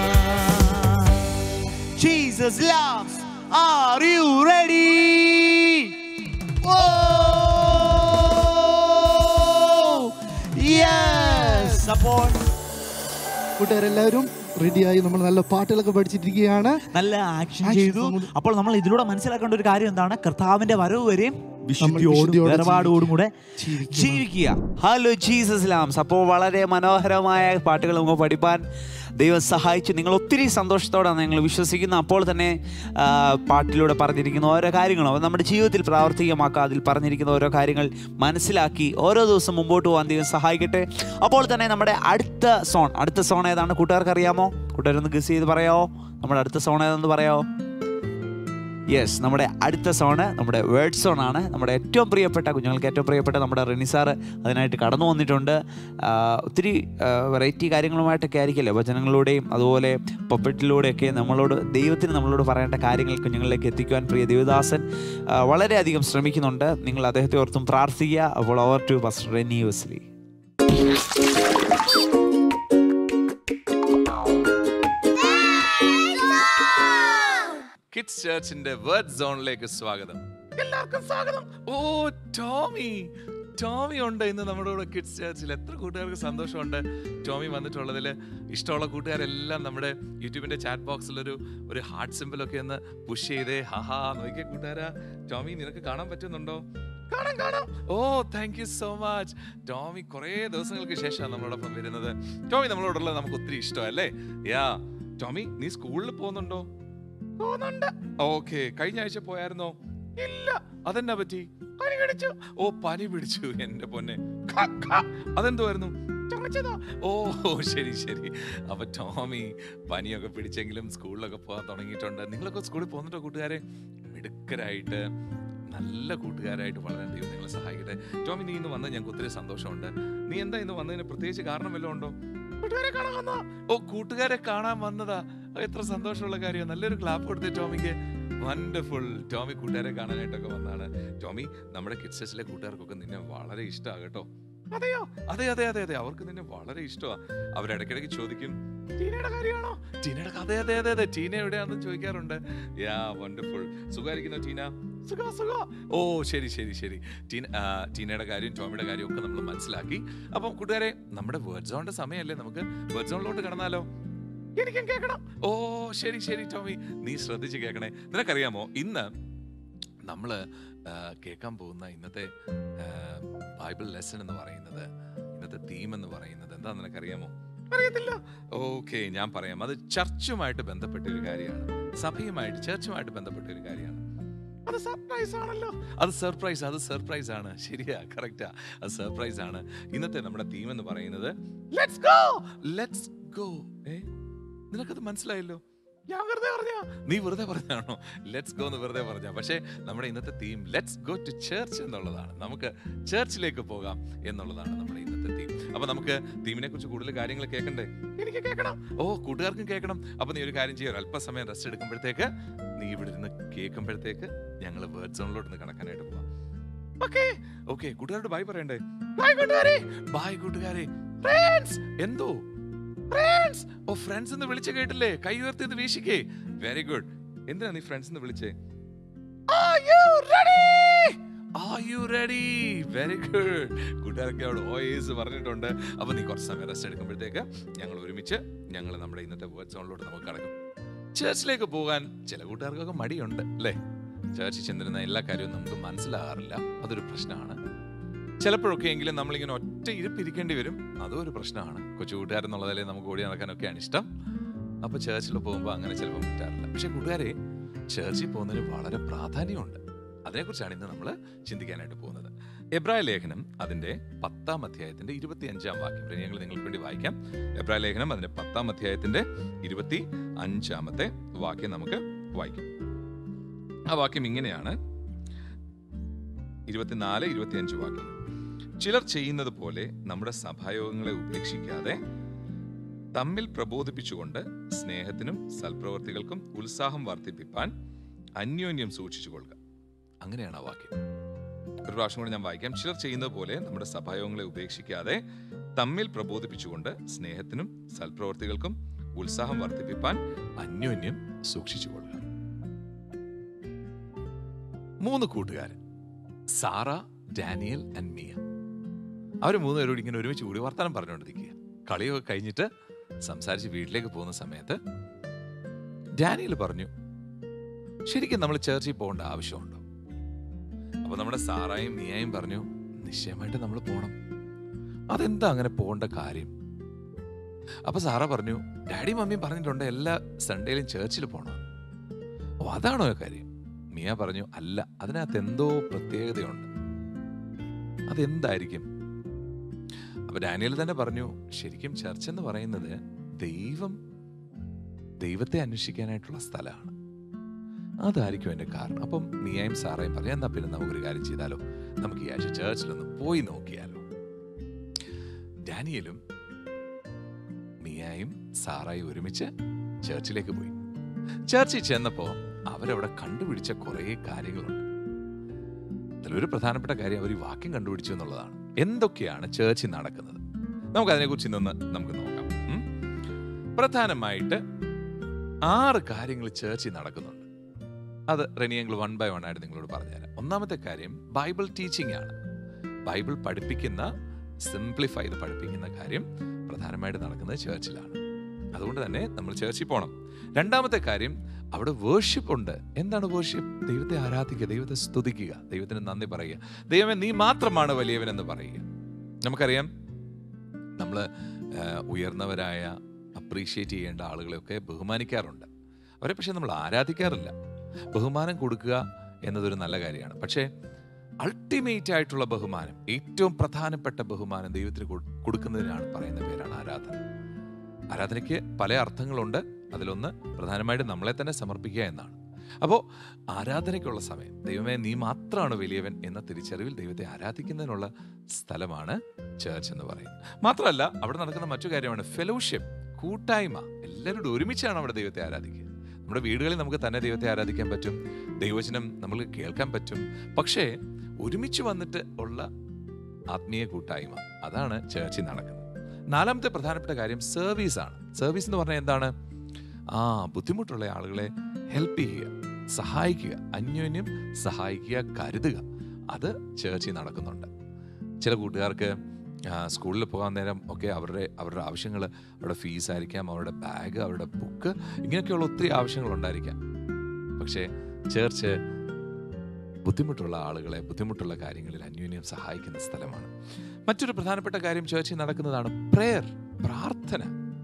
Jesus loves. Are you ready? Oh, yes. Support. കൂട്ടുകാരെല്ലാവരും റെഡിയായി. നമ്മൾ നല്ല പാട്ടുകളൊക്കെ പഠിച്ചിട്ടിരിക്കുകയാണ്. നല്ല ആക്ഷൻ ചെയ്തു. അപ്പോൾ നമ്മൾ ഇതിലൂടെ മനസ്സിലാക്കേണ്ട ഒരു കാര്യം എന്താണ്? കർത്താവിന്റെ വരവ് വരെയും വിശുദ്ധിയോടും വേർപാടോടും കൂടെ ജീവിക്കുക. Hello Jesus lambs. അപ്പോൾ വളരെ മനോഹരമായ പാട്ടുകൾ നമുക്ക് പഠിപ്പാൻ ദൈവം സഹായിച്ചു. നിങ്ങൾ ഒത്തിരി സന്തോഷത്തോടെയാണ് ഞങ്ങൾ വിശ്വസിക്കുന്നത്. അപ്പോൾ തന്നെ പാട്ടിലൂടെ പറഞ്ഞിരിക്കുന്ന ഓരോ കാര്യങ്ങളും അത് നമ്മുടെ ജീവിതത്തിൽ പ്രാവർത്തികമാക്കുക. അതിൽ പറഞ്ഞിരിക്കുന്ന ഓരോ കാര്യങ്ങൾ മനസ്സിലാക്കി ഓരോ ദിവസം മുമ്പോട്ട് പോകാൻ ദൈവം സഹായിക്കട്ടെ. അപ്പോൾ തന്നെ നമ്മുടെ അടുത്ത സോൺ ഏതാണ് കൂട്ടുകാർക്ക് അറിയാമോ? കൂട്ടുകാരൊന്ന് ഗസ് ചെയ്ത് പറയാമോ? നമ്മുടെ അടുത്ത സോൺ ഏതെന്ന് പറയാമോ? യെസ്, നമ്മുടെ അടുത്ത സോണ് നമ്മുടെ വേർഡ് സോണാണ്. നമ്മുടെ ഏറ്റവും പ്രിയപ്പെട്ട കുഞ്ഞുങ്ങൾക്ക് ഏറ്റവും പ്രിയപ്പെട്ട നമ്മുടെ റെനിസാറ് അതിനായിട്ട് കടന്നു വന്നിട്ടുണ്ട്. ഒത്തിരി വെറൈറ്റി കാര്യങ്ങളുമായിട്ടൊക്കെ ആയിരിക്കില്ലേ, വചനങ്ങളിലൂടെയും അതുപോലെ പപ്പറ്റിലൂടെയൊക്കെ ദൈവത്തിന് നമ്മളോട് പറയേണ്ട കാര്യങ്ങൾ കുഞ്ഞുങ്ങളിലേക്ക് എത്തിക്കുവാൻ പ്രിയ ദേവദാസൻ വളരെയധികം ശ്രമിക്കുന്നുണ്ട്. നിങ്ങൾ അദ്ദേഹത്തെ ഓർത്തും പ്രാർത്ഥിക്കുക. അപ്പോൾ over to pastor Reni Wesley. Kids ചർച്ചിന്റെ വേർഡ് സോണിലേക്ക് സ്വാഗതം. എല്ലാവർക്കും സ്വാഗതം. ഓ ടോമി ഉണ്ട് ഇന്ന് നമ്മുടെ കൂടെ കിഡ്സ് ചർച്ചിൽ. എത്ര കൂട്ടുകാർക്ക് സന്തോഷമുണ്ട് ടോമി വന്നിട്ടുള്ളതിൽ. ഇഷ്ടമുള്ള കൂട്ടുകാരെല്ലാം നമ്മുടെ യൂട്യൂബിന്റെ ചാറ്റ് ബോക്സിൽ ഒരു ഹാർട്ട് സിമ്പിളൊക്കെ ഒന്ന് പുഷ് ചെയ്തേ. ഹാ നോക്കിയ കൂട്ടുകാരാ, ടോമി നിനക്ക് കാണാൻ പറ്റുന്നുണ്ടോ? കാണാം. Oh thank you so much. Tommy കുറേ ദിവസങ്ങൾക്ക് ശേഷമാണ് നമ്മളോടൊപ്പം വരുന്നത്. ടോമി നമ്മളോടുള്ളത് നമുക്ക് ഒത്തിരി ഇഷ്ടമല്ലേ? യാ ടോമി, നീ സ്കൂളിൽ പോകുന്നുണ്ടോ? ഓക്കെ, കഴിഞ്ഞ ആഴ്ച പോയായിരുന്നോ? ഇല്ല. അതെന്നാ പറ്റി? പനി പിടിച്ചു. എന്റെ പൊന്നെ, അതെന്തുവായിരുന്നു? ഓ ശരി. അപ്പൊ ടോമി പനിയൊക്കെ പിടിച്ചെങ്കിലും സ്കൂളിലൊക്കെ പോകാൻ തുടങ്ങിയിട്ടുണ്ട്. നിങ്ങളൊക്കെ സ്കൂളിൽ പോകുന്നുണ്ടോ കൂട്ടുകാരെ? മിടുക്കരായിട്ട് നല്ല കൂട്ടുകാരായിട്ട് വളരാൻ ദൈവം നിങ്ങളെ സഹായിക്കട്ടെ. ടോമി, നീ ഇന്ന് വന്നത് ഞങ്ങൾക്ക് ഒത്തിരി സന്തോഷമുണ്ട്. നീ എന്താ ഇന്ന് വന്നതിന് പ്രത്യേകിച്ച് കാരണം വല്ലതും ഉണ്ടോ? കൂട്ടുകാരെ കാണാൻ വന്നതാ. ഓ കൂട്ടുകാരെ കാണാൻ വന്നതാ. എത്ര സന്തോഷമുള്ള കാര്യമാണ്. നല്ലൊരു ക്ലാപ്പ് കൊടുത്തേ ടോമിക്ക്. വണ്ടർഫുൾ. ടോമി കൂട്ടുകാരെ കാണാനായിട്ടൊക്കെ വന്നാണ്. ടോമി, നമ്മുടെ കിഡ്സ് ചർച്ചിലെ കൂട്ടുകാർക്കൊക്കെ നിന്നെ വളരെ ഇഷ്ടമാണ് കേട്ടോ. അതെയോ? അതെ. അവർക്ക് നിന്നെ വളരെ ഇഷ്ടമാണ്. അവരിടയ്ക്കിടയ്ക്ക് ചോദിക്കും, ടീനയുടെ കാര്യമാണോ? ടീനയുടെ അതെ ടീന എവിടെയാണെന്ന് ചോദിക്കാറുണ്ട്. Yeah wonderful. സുഖമായിരിക്കുന്നോ ടീന? സുഖം. ഓ ശരി. ടീനയുടെ കാര്യം ടോമിയുടെ കാര്യം ഒക്കെ നമ്മൾ മനസ്സിലാക്കി. അപ്പം കൂട്ടുകാരെ, നമ്മുടെ വേർഡ് സോണിന്റെ സമയമല്ലേ, നമുക്ക് വേർഡ് സോണിലോട്ട് കടന്നാലോ? എനിക്കും കേൾക്കണം. ഓ ശരി ടോമി, നീ ശ്രദ്ധിച്ച് കേൾക്കണേ. നിനക്കറിയാമോ, ഇന്ന് നമ്മള് കേൾക്കാൻ പോകുന്ന ഇന്നത്തെ ബൈബിൾ ലെസൺ എന്ന് പറയുന്നത്, ഇന്നത്തെ തീം എന്ന് പറയുന്നത് എന്താന്ന് നിനക്കറിയാമോ? അറിയത്തില്ല. ഓക്കെ, ഞാൻ പറയാം. അത് ചർച്ചുമായിട്ട് ബന്ധപ്പെട്ട ഒരു കാര്യമാണ്. സഭയുമായിട്ട് ചർച്ചുമായിട്ട് ബന്ധപ്പെട്ട ഒരു കാര്യമാണ്. അത് സർപ്രൈസ് ആണല്ലോ. അത് സർപ്രൈസ് ആണ്. ശരിയാ, കറക്റ്റാ, അത് സർപ്രൈസ് ആണ്. ഇന്നത്തെ നമ്മുടെ തീം എന്ന് പറയുന്നത് ലെറ്റ്സ് ഗോ. നിനക്കത് മനസ്സിലായല്ലോ? ഞാൻ വെറുതെ പറഞ്ഞ? നീ വെറുതെ പറഞ്ഞാണോ? ലെറ്റ്സ് ഗോ എന്ന് വെറുതെ പറഞ്ഞ. പക്ഷേ നമ്മുടെ ഇന്നത്തെ theme let's go to church എന്നുള്ളതാണ്. നമുക്ക് ചർച്ചിലേക്ക് പോകാം എന്നുള്ളതാണ് നമ്മുടെ ഇന്നത്തെ തീം. അപ്പൊ നമുക്ക് തീമിനെ കുറിച്ച് കൂടുതൽ കാര്യങ്ങൾ കേൾക്കണ്ടേ? എനിക്ക് കേൾക്കണം. ഓ കൂട്ടുകാർക്കും കേൾക്കണം. അപ്പൊ നീ ഒരു കാര്യം ചെയ്യാം, അല്പസമയം റെസ്റ്റ് എടുക്കുമ്പോഴത്തേക്ക് നീ ഇവിടെ ഇരുന്ന് കേൾക്കുമ്പോഴത്തേക്ക് ഞങ്ങൾ വേർഡ് സോണിലോട്ട് കടക്കാനായിട്ട് പോവാം. ഓക്കെ. കൂട്ടുകാരോട് ബൈ പറയണ്ടേ? ബൈ കൂട്ടുകാരെ. എന്തോ ഫ്രണ്ട്സ്? ഓ ഫ്രണ്ട്സ് എന്ന് വിളിച്ച കേട്ടില്ലേ? കൈ ഉയർത്തിയത് വീശിക്കേ. Very good. എന്തിനാ നീ ഫ്രണ്ട്സ് എന്ന് വിളിച്ചേ? Are you ready? Very good. കൂട്ടുകാരൊക്കെ അവിടെ ഓയേഴ്സ് പറഞ്ഞിട്ടുണ്ട്. അപ്പൊ നീ കുറച്ച് സമയം റെസ്റ്റ് എടുക്കുമ്പോഴത്തേക്ക് ഞങ്ങൾ ഒരുമിച്ച് നമ്മുടെ ഇന്നത്തെ വേർഡ് സോണിലോട്ട് നമുക്ക് കടക്കും. ചർച്ചിലേക്ക് പോകാൻ ചില കൂട്ടുകാർക്കൊക്കെ മടിയുണ്ട് അല്ലേ? ചർച്ചിൽ ചെന്നിരുന്ന എല്ലാ കാര്യവും നമുക്ക് മനസ്സിലാകാറില്ല. അതൊരു പ്രശ്നമാണ്. ചിലപ്പോഴൊക്കെ എങ്കിലും നമ്മളിങ്ങനെ ഒറ്റ ഇരിപ്പിരിക്കേണ്ടി വരും. അതും ഒരു പ്രശ്നമാണ്. കൊച്ചു കൂട്ടുകാരെന്നുള്ളതല്ലേ നമുക്ക് ഓടി നടക്കാനൊക്കെയാണ് ഇഷ്ടം. അപ്പോൾ ചേർച്ചിൽ പോകുമ്പോൾ അങ്ങനെ ചിലപ്പോൾ പറ്റാറില്ല. പക്ഷെ കൂട്ടുകാരെ, ചേർച്ചിൽ പോകുന്നതിന് വളരെ പ്രാധാന്യമുണ്ട്. അതിനെക്കുറിച്ചാണ് ഇന്ന് നമ്മൾ ചിന്തിക്കാനായിട്ട് പോകുന്നത്. എബ്രായ ലേഖനം അതിൻ്റെ 10-ാം അധ്യായത്തിൻ്റെ 25-ാം വാക്യം ഞങ്ങൾ നിങ്ങൾക്ക് വേണ്ടി വായിക്കാം. എബ്രായ ലേഖനം അതിൻ്റെ 10-ാം അധ്യായത്തിൻ്റെ 25-ാമത്തെ വാക്യം നമുക്ക് വായിക്കാം. ആ വാക്യം ഇങ്ങനെയാണ്, 24-25 വാക്യം. ചിലർ ചെയ്യുന്നത് പോലെ നമ്മുടെ സഭായോഗങ്ങളെ ഉപേക്ഷിക്കാതെ തമ്മിൽ പ്രബോധിപ്പിച്ചുകൊണ്ട് സ്നേഹത്തിനും സൽപ്രവർത്തികൾക്കും ഉത്സാഹം വർദ്ധിപ്പിപ്പാൻ അന്യോന്യം സൂക്ഷിച്ചുകൊള്ളുക. അങ്ങനെയാണ് ആ വാക്യം. ഒരു പ്രാവശ്യം കൂടി ഞാൻ വായിക്കാം. ചിലർ ചെയ്യുന്നത് പോലെ നമ്മുടെ സഭായോഗങ്ങളെ ഉപേക്ഷിക്കാതെ തമ്മിൽ പ്രബോധിപ്പിച്ചുകൊണ്ട് സ്നേഹത്തിനും സൽപ്രവർത്തികൾക്കും ഉത്സാഹം വർദ്ധിപ്പിപ്പാൻ അന്യോന്യം സൂക്ഷിച്ചുകൊള്ളുക. 3 കൂട്ടുകാർ, സാറ, ഡാനിയൽ ആൻഡ് മിയ. അവർ 3 പേരോട് ഇങ്ങനെ ഒരുമിച്ച് കൂടി വർത്തമാനം പറഞ്ഞുകൊണ്ടിരിക്കുക. കളിയൊക്കെ കഴിഞ്ഞിട്ട് സംസാരിച്ച് വീട്ടിലേക്ക് പോകുന്ന സമയത്ത് ഡാനിയൽ പറഞ്ഞു, ശരിക്കും നമ്മൾ ചേർച്ചിൽ പോകേണ്ട ആവശ്യമുണ്ടോ? അപ്പൊ നമ്മുടെ സാറായും മിയായും പറഞ്ഞു, നിശ്ചയമായിട്ട് നമ്മൾ പോകണം. അതെന്താ അങ്ങനെ പോകേണ്ട കാര്യം? അപ്പൊ സാറ പറഞ്ഞു, ഡാഡിയും മമ്മിയും പറഞ്ഞിട്ടുണ്ട് എല്ലാ സൺഡേയിലും ചേർച്ചിൽ പോകണം. ഓ, അതാണോ കാര്യം? മിയ പറഞ്ഞു, അല്ല, അതിനകത്ത് എന്തോ പ്രത്യേകതയുണ്ട്. അതെന്തായിരിക്കും? അപ്പൊ ഡാനിയൽ തന്നെ പറഞ്ഞു, ശരിക്കും ചർച്ച് എന്ന് പറയുന്നത് ദൈവത്തെ അന്വേഷിക്കാനായിട്ടുള്ള സ്ഥലമാണ്. അതായിരിക്കും എൻ്റെ കാരണം. അപ്പം മിയായും സാറയും പറഞ്ഞു, എന്നാ പിന്നെ നമുക്കൊരു കാര്യം ചെയ്താലോ, നമുക്ക് ഈ ആഴ്ച ചേർച്ചിലൊന്ന് പോയി നോക്കിയാലോ. ഡാനിയലും മിയായും സാറായും ഒരുമിച്ച് ചേർച്ചിലേക്ക് പോയി. ചേർച്ചിൽ ചെന്നപ്പോൾ അവരവിടെ കണ്ടുപിടിച്ച കുറേ കാര്യങ്ങളുണ്ട്. അതിലൊരു പ്രധാനപ്പെട്ട കാര്യം അവർ ഈ വാക്യം കണ്ടുപിടിച്ചു എന്നുള്ളതാണ്. എന്തൊക്കെയാണ് ചേർച്ചിൽ നടക്കുന്നത്? നമുക്കതിനെക്കുറിച്ച് ഇന്നൊന്ന് നമുക്ക് നോക്കാം. പ്രധാനമായിട്ട് 6 കാര്യങ്ങൾ ചേർച്ചിൽ നടക്കുന്നുണ്ട്. അത് റെനിയങ്ങൾ 1 by 1 ആയിട്ട് നിങ്ങളോട് പറഞ്ഞുതരാം. ഒന്നാമത്തെ കാര്യം ബൈബിൾ ടീച്ചിങ് ആണ്. ബൈബിൾ പഠിപ്പിക്കുന്ന, സിംപ്ലിഫൈ ചെയ്ത് പഠിപ്പിക്കുന്ന കാര്യം പ്രധാനമായിട്ട് നടക്കുന്നത് ചേർച്ചിലാണ്. അതുകൊണ്ട് തന്നെ നമ്മൾ ചേർച്ചിൽ പോകണം. രണ്ടാമത്തെ കാര്യം, അവിടെ വേർഷിപ്പ് ഉണ്ട്. എന്താണ് വേർഷിപ്പ്? ദൈവത്തെ ആരാധിക്കുക, ദൈവത്തെ സ്തുതിക്കുക, ദൈവത്തിന് നന്ദി പറയുക, ദൈവമേ നീ മാത്രമാണ് വലിയവനെന്ന് പറയുക. നമുക്കറിയാം, നമ്മൾ ഉയർന്നവരായ, അപ്രീഷിയേറ്റ് ചെയ്യേണ്ട ആളുകളെയൊക്കെ ബഹുമാനിക്കാറുണ്ട്. അവരെ പക്ഷേ നമ്മൾ ആരാധിക്കാറില്ല. ബഹുമാനം കൊടുക്കുക എന്നതൊരു നല്ല കാര്യമാണ്. പക്ഷേ അൾട്ടിമേറ്റ് ആയിട്ടുള്ള ബഹുമാനം, ഏറ്റവും പ്രധാനപ്പെട്ട ബഹുമാനം ദൈവത്തിന് കൊടുക്കുന്നതിനാണ് പറയുന്ന പേരാണ് ആരാധന. ആരാധനയ്ക്ക് പല അർത്ഥങ്ങളുണ്ട്. അതിലൊന്ന് പ്രധാനമായിട്ട് നമ്മളെ തന്നെ സമർപ്പിക്കുക എന്നാണ്. അപ്പോൾ ആരാധനയ്ക്കുള്ള സമയം, ദൈവമേ നീ മാത്രമാണ് വലിയവൻ എന്ന തിരിച്ചറിവിൽ ദൈവത്തെ ആരാധിക്കുന്നതിനുള്ള സ്ഥലമാണ് ചേർച്ച് എന്ന് പറയുന്നത്. മാത്രമല്ല, അവിടെ നടക്കുന്ന മറ്റു കാര്യമാണ് ഫെലോഷിപ്പ്, കൂട്ടായ്മ. എല്ലാവരോടും ഒരുമിച്ചാണ് അവിടെ ദൈവത്തെ ആരാധിക്കുക. നമ്മുടെ വീടുകളിൽ നമുക്ക് തന്നെ ദൈവത്തെ ആരാധിക്കാൻ പറ്റും, ദൈവവചനം നമ്മൾ കേൾക്കാൻ പറ്റും. പക്ഷേ ഒരുമിച്ച് വന്നിട്ട് ഉള്ള ആത്മീയ കൂട്ടായ്മ, അതാണ് ചേർച്ചിൽ നടക്കുന്നത്. 4ാമത്തെ പ്രധാനപ്പെട്ട കാര്യം സർവീസാണ്. സർവീസ് എന്ന് പറഞ്ഞാൽ എന്താണ്? ബുദ്ധിമുട്ടുള്ള ആളുകളെ ഹെൽപ്പ് ചെയ്യുക, സഹായിക്കുക, അന്യോന്യം സഹായിക്കുക, കരുതുക. അത് ചേർച്ചിൽ നടക്കുന്നുണ്ട്. ചില കൂട്ടുകാർക്ക് സ്കൂളിൽ പോകാൻ നേരം ഒക്കെ അവരുടെ ആവശ്യങ്ങൾ, അവരുടെ ഫീസായിരിക്കാം, അവരുടെ ബാഗ്, അവരുടെ ബുക്ക്, ഇങ്ങനെയൊക്കെയുള്ള ഒത്തിരി ആവശ്യങ്ങളുണ്ടായിരിക്കാം. പക്ഷേ ചേർച്ച് ബുദ്ധിമുട്ടുള്ള ആളുകളെ ബുദ്ധിമുട്ടുള്ള കാര്യങ്ങളിൽ അന്യോന്യം സഹായിക്കുന്ന സ്ഥലമാണ്. മറ്റൊരു പ്രധാനപ്പെട്ട കാര്യം ചേർച്ചിൽ നടക്കുന്നതാണ് പ്രേയർ, പ്രാർത്ഥന.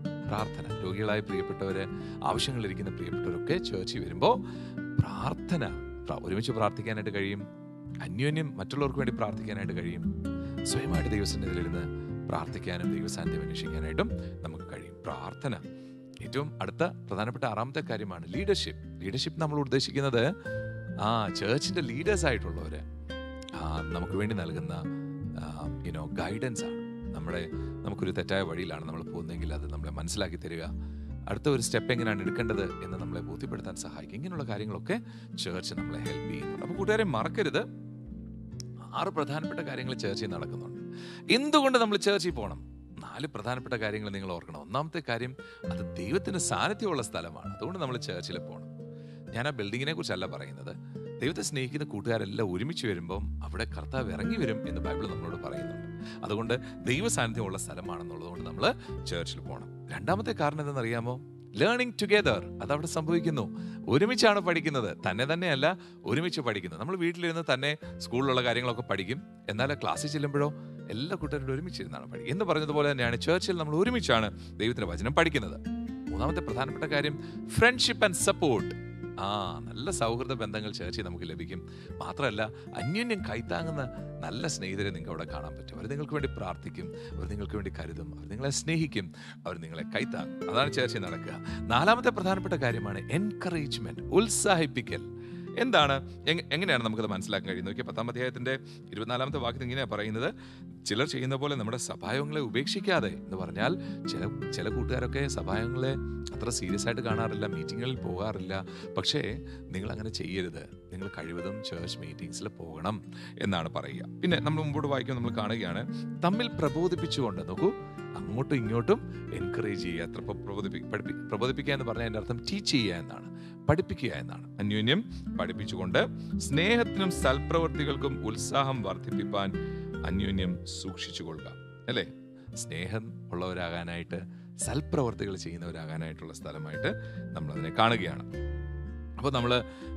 രോഗികളായ പ്രിയപ്പെട്ടവര്, ആവശ്യങ്ങളിരിക്കുന്ന പ്രിയപ്പെട്ടവരൊക്കെ ചേർച്ചിൽ വരുമ്പോൾ പ്രാർത്ഥന, ഒരുമിച്ച് പ്രാർത്ഥിക്കാനായിട്ട് കഴിയും, അന്യോന്യം മറ്റുള്ളവർക്ക് വേണ്ടി പ്രാർത്ഥിക്കാനായിട്ട് കഴിയും, സ്വയമായിട്ട് ദൈവസന്നിധിയിലിരുന്ന് പ്രാർത്ഥിക്കാനും ദൈവസാന്നിധ്യം അന്വേഷിക്കാനായിട്ടും നമുക്ക് കഴിയും. പ്രാർത്ഥന. ഏറ്റവും അടുത്ത പ്രധാനപ്പെട്ട 6ാമത്തെ കാര്യമാണ് ലീഡർഷിപ്പ്. നമ്മൾ ഉദ്ദേശിക്കുന്നത് ചേർച്ചിന്റെ ലീഡേഴ്സ് ആയിട്ടുള്ളവര് നമുക്ക് വേണ്ടി നൽകുന്ന ഗൈഡൻസ് ആണ്. നമുക്കൊരു തെറ്റായ വഴിയിലാണ് നമ്മൾ പോകുന്നതെങ്കിൽ അത് നമ്മളെ മനസ്സിലാക്കി തരിക, അടുത്ത ഒരു സ്റ്റെപ്പ് എങ്ങനെയാണ് എടുക്കേണ്ടത് എന്ന് നമ്മളെ ബോധ്യപ്പെടുത്താൻ സഹായിക്കും. ഇങ്ങനെയുള്ള കാര്യങ്ങളൊക്കെ ചേർച്ച് നമ്മളെ ഹെൽപ്പ് ചെയ്യുന്നുണ്ട്. അപ്പോൾ കൂട്ടുകാരെ മറക്കരുത്, 6 പ്രധാനപ്പെട്ട കാര്യങ്ങൾ ചേർച്ചിൽ നടക്കുന്നുണ്ട്. എന്തുകൊണ്ട് നമ്മൾ ചേർച്ചിൽ പോകണം? 4 പ്രധാനപ്പെട്ട കാര്യങ്ങൾ നിങ്ങൾ ഓർക്കണം. ഒന്നാമത്തെ കാര്യം, അത് ദൈവത്തിന് സാന്നിധ്യമുള്ള സ്ഥലമാണ്. അതുകൊണ്ട് നമ്മൾ ചേർച്ചിൽ പോകണം. ഞാൻ ആ ബിൽഡിങ്ങിനെ കുറിച്ചല്ല പറയുന്നത്. ദൈവത്തെ സ്നേഹിക്കുന്ന കൂട്ടുകാരെല്ലാം ഒരുമിച്ച് വരുമ്പം അവിടെ കർത്താവ് ഇറങ്ങി വരും എന്ന് ബൈബിൾ നമ്മളോട് പറയുന്നുണ്ട്. അതുകൊണ്ട് ദൈവ സാന്നിധ്യമുള്ള സ്ഥലമാണെന്നുള്ളതുകൊണ്ട് നമ്മൾ ചേർച്ചിൽ പോകണം. രണ്ടാമത്തെ കാരണം എന്തെന്നറിയാമോ? ലേണിംഗ് ടുഗെദർ, അതവിടെ സംഭവിക്കുന്നു. ഒരുമിച്ചാണ് പഠിക്കുന്നത്, തന്നെയല്ല ഒരുമിച്ച് പഠിക്കുന്നത്. നമ്മൾ വീട്ടിലിരുന്ന് തന്നെ സ്കൂളിലുള്ള കാര്യങ്ങളൊക്കെ പഠിക്കും, എന്നാൽ ക്ലാസ്സിൽ ചെല്ലുമ്പോഴോ എല്ലാ കൂട്ടരും ഒരുമിച്ചിരുന്നാണ് പഠിക്കുക. എന്ന് പറഞ്ഞതുപോലെ തന്നെയാണ് ചർച്ചിൽ നമ്മൾ ഒരുമിച്ചാണ് ദൈവത്തിന്റെ വചനം പഠിക്കുന്നത്. മൂന്നാമത്തെ പ്രധാനപ്പെട്ട കാര്യം ഫ്രണ്ട്ഷിപ്പ് ആൻഡ് സപ്പോർട്ട്. നല്ല സൗഹൃദ ബന്ധങ്ങൾ ചർച്ചിൽ നമുക്ക് ലഭിക്കും. മാത്രമല്ല അന്യോന്യം കൈത്താങ്ങുന്ന നല്ല സ്നേഹിതരെ നിങ്ങൾക്ക് അവിടെ കാണാൻ പറ്റും. അവർ നിങ്ങൾക്ക് വേണ്ടി പ്രാർത്ഥിക്കും, അവർ നിങ്ങൾക്ക് വേണ്ടി കരുതും, അവർ നിങ്ങളെ സ്നേഹിക്കും, അവർ നിങ്ങളെ കൈത്താങ്ങും. അതാണ് ചർച്ചിൽ നടക്കുക. നാലാമത്തെ പ്രധാനപ്പെട്ട കാര്യമാണ് എൻകറേജ്മെന്റ്, ഉത്സാഹിപ്പിക്കൽ. എന്താണ്, എങ്ങനെയാണ് നമുക്കത് മനസ്സിലാക്കാൻ കഴിയുന്നത്? നോക്കിയാൽ 10-ാം അധ്യായത്തിന്റെ 24-ാമത്തെ വാക്യത്തിൽ ഇങ്ങനെയാണ് പറയുന്നത്, ചിലർ ചെയ്യുന്ന പോലെ നമ്മുടെ സഭായോഗങ്ങളെ ഉപേക്ഷിക്കാതെ എന്ന് പറഞ്ഞാൽ ചില കൂട്ടുകാരൊക്കെ സഭായോഗങ്ങളെ അത്ര സീരിയസ് ആയിട്ട് കാണാറില്ല, മീറ്റിങ്ങുകളിൽ പോകാറില്ല. പക്ഷേ നിങ്ങൾ അങ്ങനെ ചെയ്യരുത്, നിങ്ങൾ കഴിവതും ചർച്ച് മീറ്റിംഗ്സിൽ പോകണം എന്നാണ് പറയുക. പിന്നെ നമ്മൾ മുമ്പോട്ട് വായിക്കുമ്പോൾ നമ്മൾ കാണുകയാണ്, തമ്മിൽ പ്രബോധിപ്പിച്ചുകൊണ്ട്, നോക്കൂ, അങ്ങോട്ടും ഇങ്ങോട്ടും എൻകറേജ് ചെയ്യുക. അത്ര പ്രബോധിപ്പിക്കുക എന്ന് പറഞ്ഞാൽ എൻ്റെ അർത്ഥം ടീച്ച് ചെയ്യുക എന്നാണ്, പഠിപ്പിക്കുക എന്നാണ്. അന്യോന്യം പഠിപ്പിച്ചുകൊണ്ട് സ്നേഹത്തിനും സൽപ്രവൃത്തികൾക്കും ഉത്സാഹം വർദ്ധിപ്പിപ്പാൻ അന്യോന്യം സൂക്ഷിച്ചുകൊള്ളുക. അല്ലേ? സ്നേഹം ഉള്ളവരാകാനായിട്ട്, സൽപ്രവർത്തികൾ ചെയ്യുന്നവരാകാനായിട്ടുള്ള സ്ഥലമായിട്ട് നമ്മളതിനെ കാണുകയാണ്. അപ്പോൾ നമ്മൾ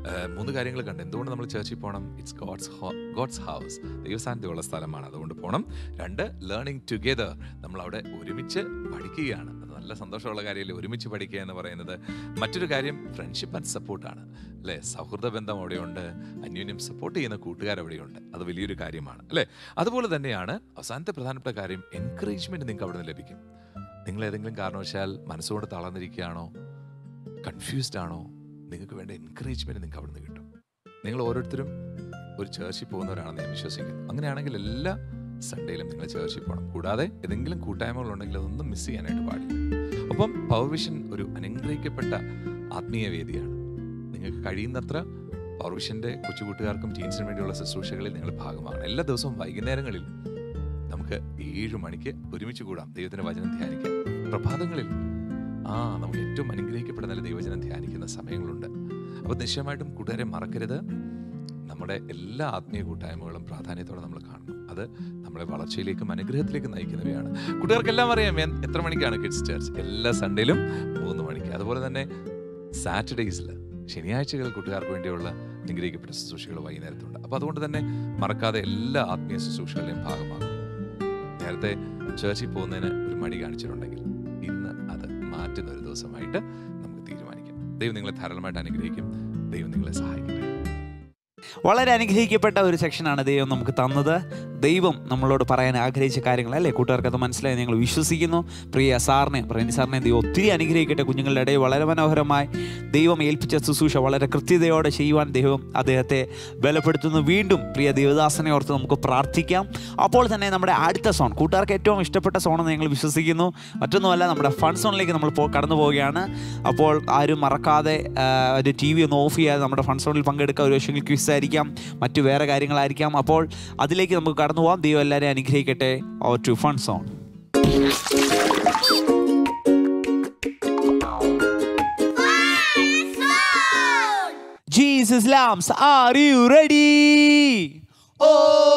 3 കാര്യങ്ങൾ കണ്ട്. എന്തുകൊണ്ട് നമ്മൾ ചർച്ചിൽ പോകണം? ഇറ്റ്സ് ഗോഡ്സ് ഹൗസ്, ദൈവസാന്നിധ്യമുള്ള സ്ഥലമാണ്, അതുകൊണ്ട് പോകണം. 2, ലേണിംഗ് ടുഗെദർ, നമ്മളവിടെ ഒരുമിച്ച് പഠിക്കുകയാണ്. അത് നല്ല സന്തോഷമുള്ള കാര്യമല്ലേ, ഒരുമിച്ച് പഠിക്കുക എന്ന് പറയുന്നത്. മറ്റൊരു കാര്യം ഫ്രണ്ട്ഷിപ്പ് ആൻഡ് സപ്പോർട്ടാണ്, അല്ലേ? സൗഹൃദ ബന്ധം അവിടെയുണ്ട്, അന്യോന്യം സപ്പോർട്ട് ചെയ്യുന്ന കൂട്ടുകാരവിടെയുണ്ട്. അത് വലിയൊരു കാര്യമാണ്, അല്ലേ? അതുപോലെ തന്നെയാണ് അവസാനത്തെ പ്രധാനപ്പെട്ട കാര്യം, എൻകറേജ്മെന്റ് നിങ്ങൾക്ക് അവിടെ നിന്ന് ലഭിക്കും. നിങ്ങൾ ഏതെങ്കിലും കാരണവശാൽ മനസ്സുകൊണ്ട് തളർന്നിരിക്കുകയാണോ, കൺഫ്യൂസ്ഡ് ആണോ, നിങ്ങൾക്ക് വേണ്ട എൻകറേജ്മെന്റ് നിങ്ങൾക്ക് അവിടെ നിന്ന് കിട്ടും. നിങ്ങൾ ഓരോരുത്തരും ഒരു ചർച്ചിൽ പോകുന്നവരാണെന്ന് ഞാൻ വിശ്വസിക്കുന്നു. അങ്ങനെയാണെങ്കിൽ എല്ലാ സൺഡേയിലും നിങ്ങൾ ചർച്ചിൽ പോകണം. കൂടാതെ ഏതെങ്കിലും കൂട്ടായ്മകളുണ്ടെങ്കിൽ അതൊന്നും മിസ് ചെയ്യാനായിട്ട് പാടില്ല. ഒപ്പം പവർവിഷൻ ഒരു അനുഗ്രഹിക്കപ്പെട്ട ആത്മീയ വേദിയാണ്. നിങ്ങൾക്ക് കഴിയുന്നത്ര പവർവിഷന്റെ കൊച്ചുകൂട്ടുകാർക്കും ടീൻസിനും വേണ്ടിയുള്ള ശുശ്രൂഷകളിൽ നിങ്ങൾ ഭാഗമാകണം. എല്ലാ ദിവസവും വൈകുന്നേരങ്ങളിൽ നമുക്ക് 7 മണിക്ക് ഒരുമിച്ച് കൂടാം, ദൈവത്തിന്റെ വചനം ധ്യാനിക്കാൻ. പ്രഭാതങ്ങളിൽ നമുക്ക് ഏറ്റവും അനുഗ്രഹിക്കപ്പെടുന്ന നല്ല ദൈവവചനം ധ്യാനിക്കുന്ന സമയങ്ങളുണ്ട്. അപ്പോൾ നിശ്ചയമായിട്ടും കൂട്ടുകാരെ മറക്കരുത്. നമ്മുടെ എല്ലാ ആത്മീയ കൂട്ടായ്മകളും പ്രാധാന്യത്തോടെ നമ്മൾ കാണണം. അത് നമ്മളെ വളർച്ചയിലേക്കും അനുഗ്രഹത്തിലേക്കും നയിക്കുന്നവയാണ്. കൂട്ടുകാർക്കെല്ലാം അറിയാം എത്ര മണിക്കാണ് കിഡ്സ് ചർച്ച്. എല്ലാ സൺഡേയിലും 3 മണിക്ക്. അതുപോലെ തന്നെ സാറ്റർഡേയ്സിൽ, ശനിയാഴ്ചകളിൽ കൂട്ടുകാർക്ക് വേണ്ടിയുള്ള അനുഗ്രഹിക്കപ്പെട്ട ശുശ്രൂഷകൾ വൈകുന്നേരത്തുണ്ട്. അപ്പോൾ അതുകൊണ്ട് തന്നെ മറക്കാതെ എല്ലാ ആത്മീയ ശുശ്രൂഷകളുടെയും ഭാഗമാകും. നേരത്തെ ചർച്ചിൽ പോകുന്നതിന് ഒരു മടി കാണിച്ചിട്ടുണ്ടെങ്കിൽ ഇന്ന് അത് മാറ്റുന്ന ഒരു ദിവസമായിട്ട് നമുക്ക് തീരുമാനിക്കാം. ദൈവം നിങ്ങളെ ധാരാളമായിട്ട് അനുഗ്രഹിക്കും. ദൈവം നിങ്ങളെ സഹായിക്കട്ടെ. വളരെ അനുഗ്രഹിക്കപ്പെട്ട ഒരു സെക്ഷനാണ് ദൈവം നമുക്ക് തന്നത്. ദൈവം നമ്മളോട് പറയാൻ ആഗ്രഹിച്ച കാര്യങ്ങൾ, അല്ലേ? കൂട്ടുകാർക്ക് അത് മനസ്സിലായി ഞങ്ങൾ വിശ്വസിക്കുന്നു. പ്രിയ സാറിനെ ദൈവം ഒത്തിരി അനുഗ്രഹിക്കട്ടെ. കുഞ്ഞുങ്ങളുടെ ഇടയിൽ വളരെ മനോഹരമായി ദൈവം ഏൽപ്പിച്ച ശുശ്രൂഷ വളരെ കൃത്യതയോടെ ചെയ്യുവാൻ ദൈവം അദ്ദേഹത്തെ ബലപ്പെടുത്തുന്നു. വീണ്ടും പ്രിയ ദേവദാസനെ ഓർത്ത് നമുക്ക് പ്രാർത്ഥിക്കാം. അപ്പോൾ തന്നെ നമ്മുടെ അടുത്ത സോൺ, കൂട്ടുകാർക്ക് ഏറ്റവും ഇഷ്ടപ്പെട്ട സോണെന്ന് ഞങ്ങൾ വിശ്വസിക്കുന്നു. മറ്റൊന്നുമല്ല, നമ്മുടെ ഫൺ സോണിലേക്ക് നമ്മൾ കടന്നു പോവുകയാണ്. അപ്പോൾ ആരും മറക്കാതെ ഒരു TV ഒന്ന് ഓഫ് ചെയ്യാതെ നമ്മുടെ ഫൺ സോണിൽ പങ്കെടുക്കുക. ഒരു പക്ഷേ ക്വിസ് ആയിരിക്കാം, മറ്റു വേറെ കാര്യങ്ങളായിരിക്കാം. അപ്പോൾ അതിലേക്ക് നമുക്ക് കടന്നു പോകാം. ദൈവം എല്ലാവരെയും അനുഗ്രഹിക്കട്ടെ. Over to fun zone. Jesus lambs, are you ready? Oh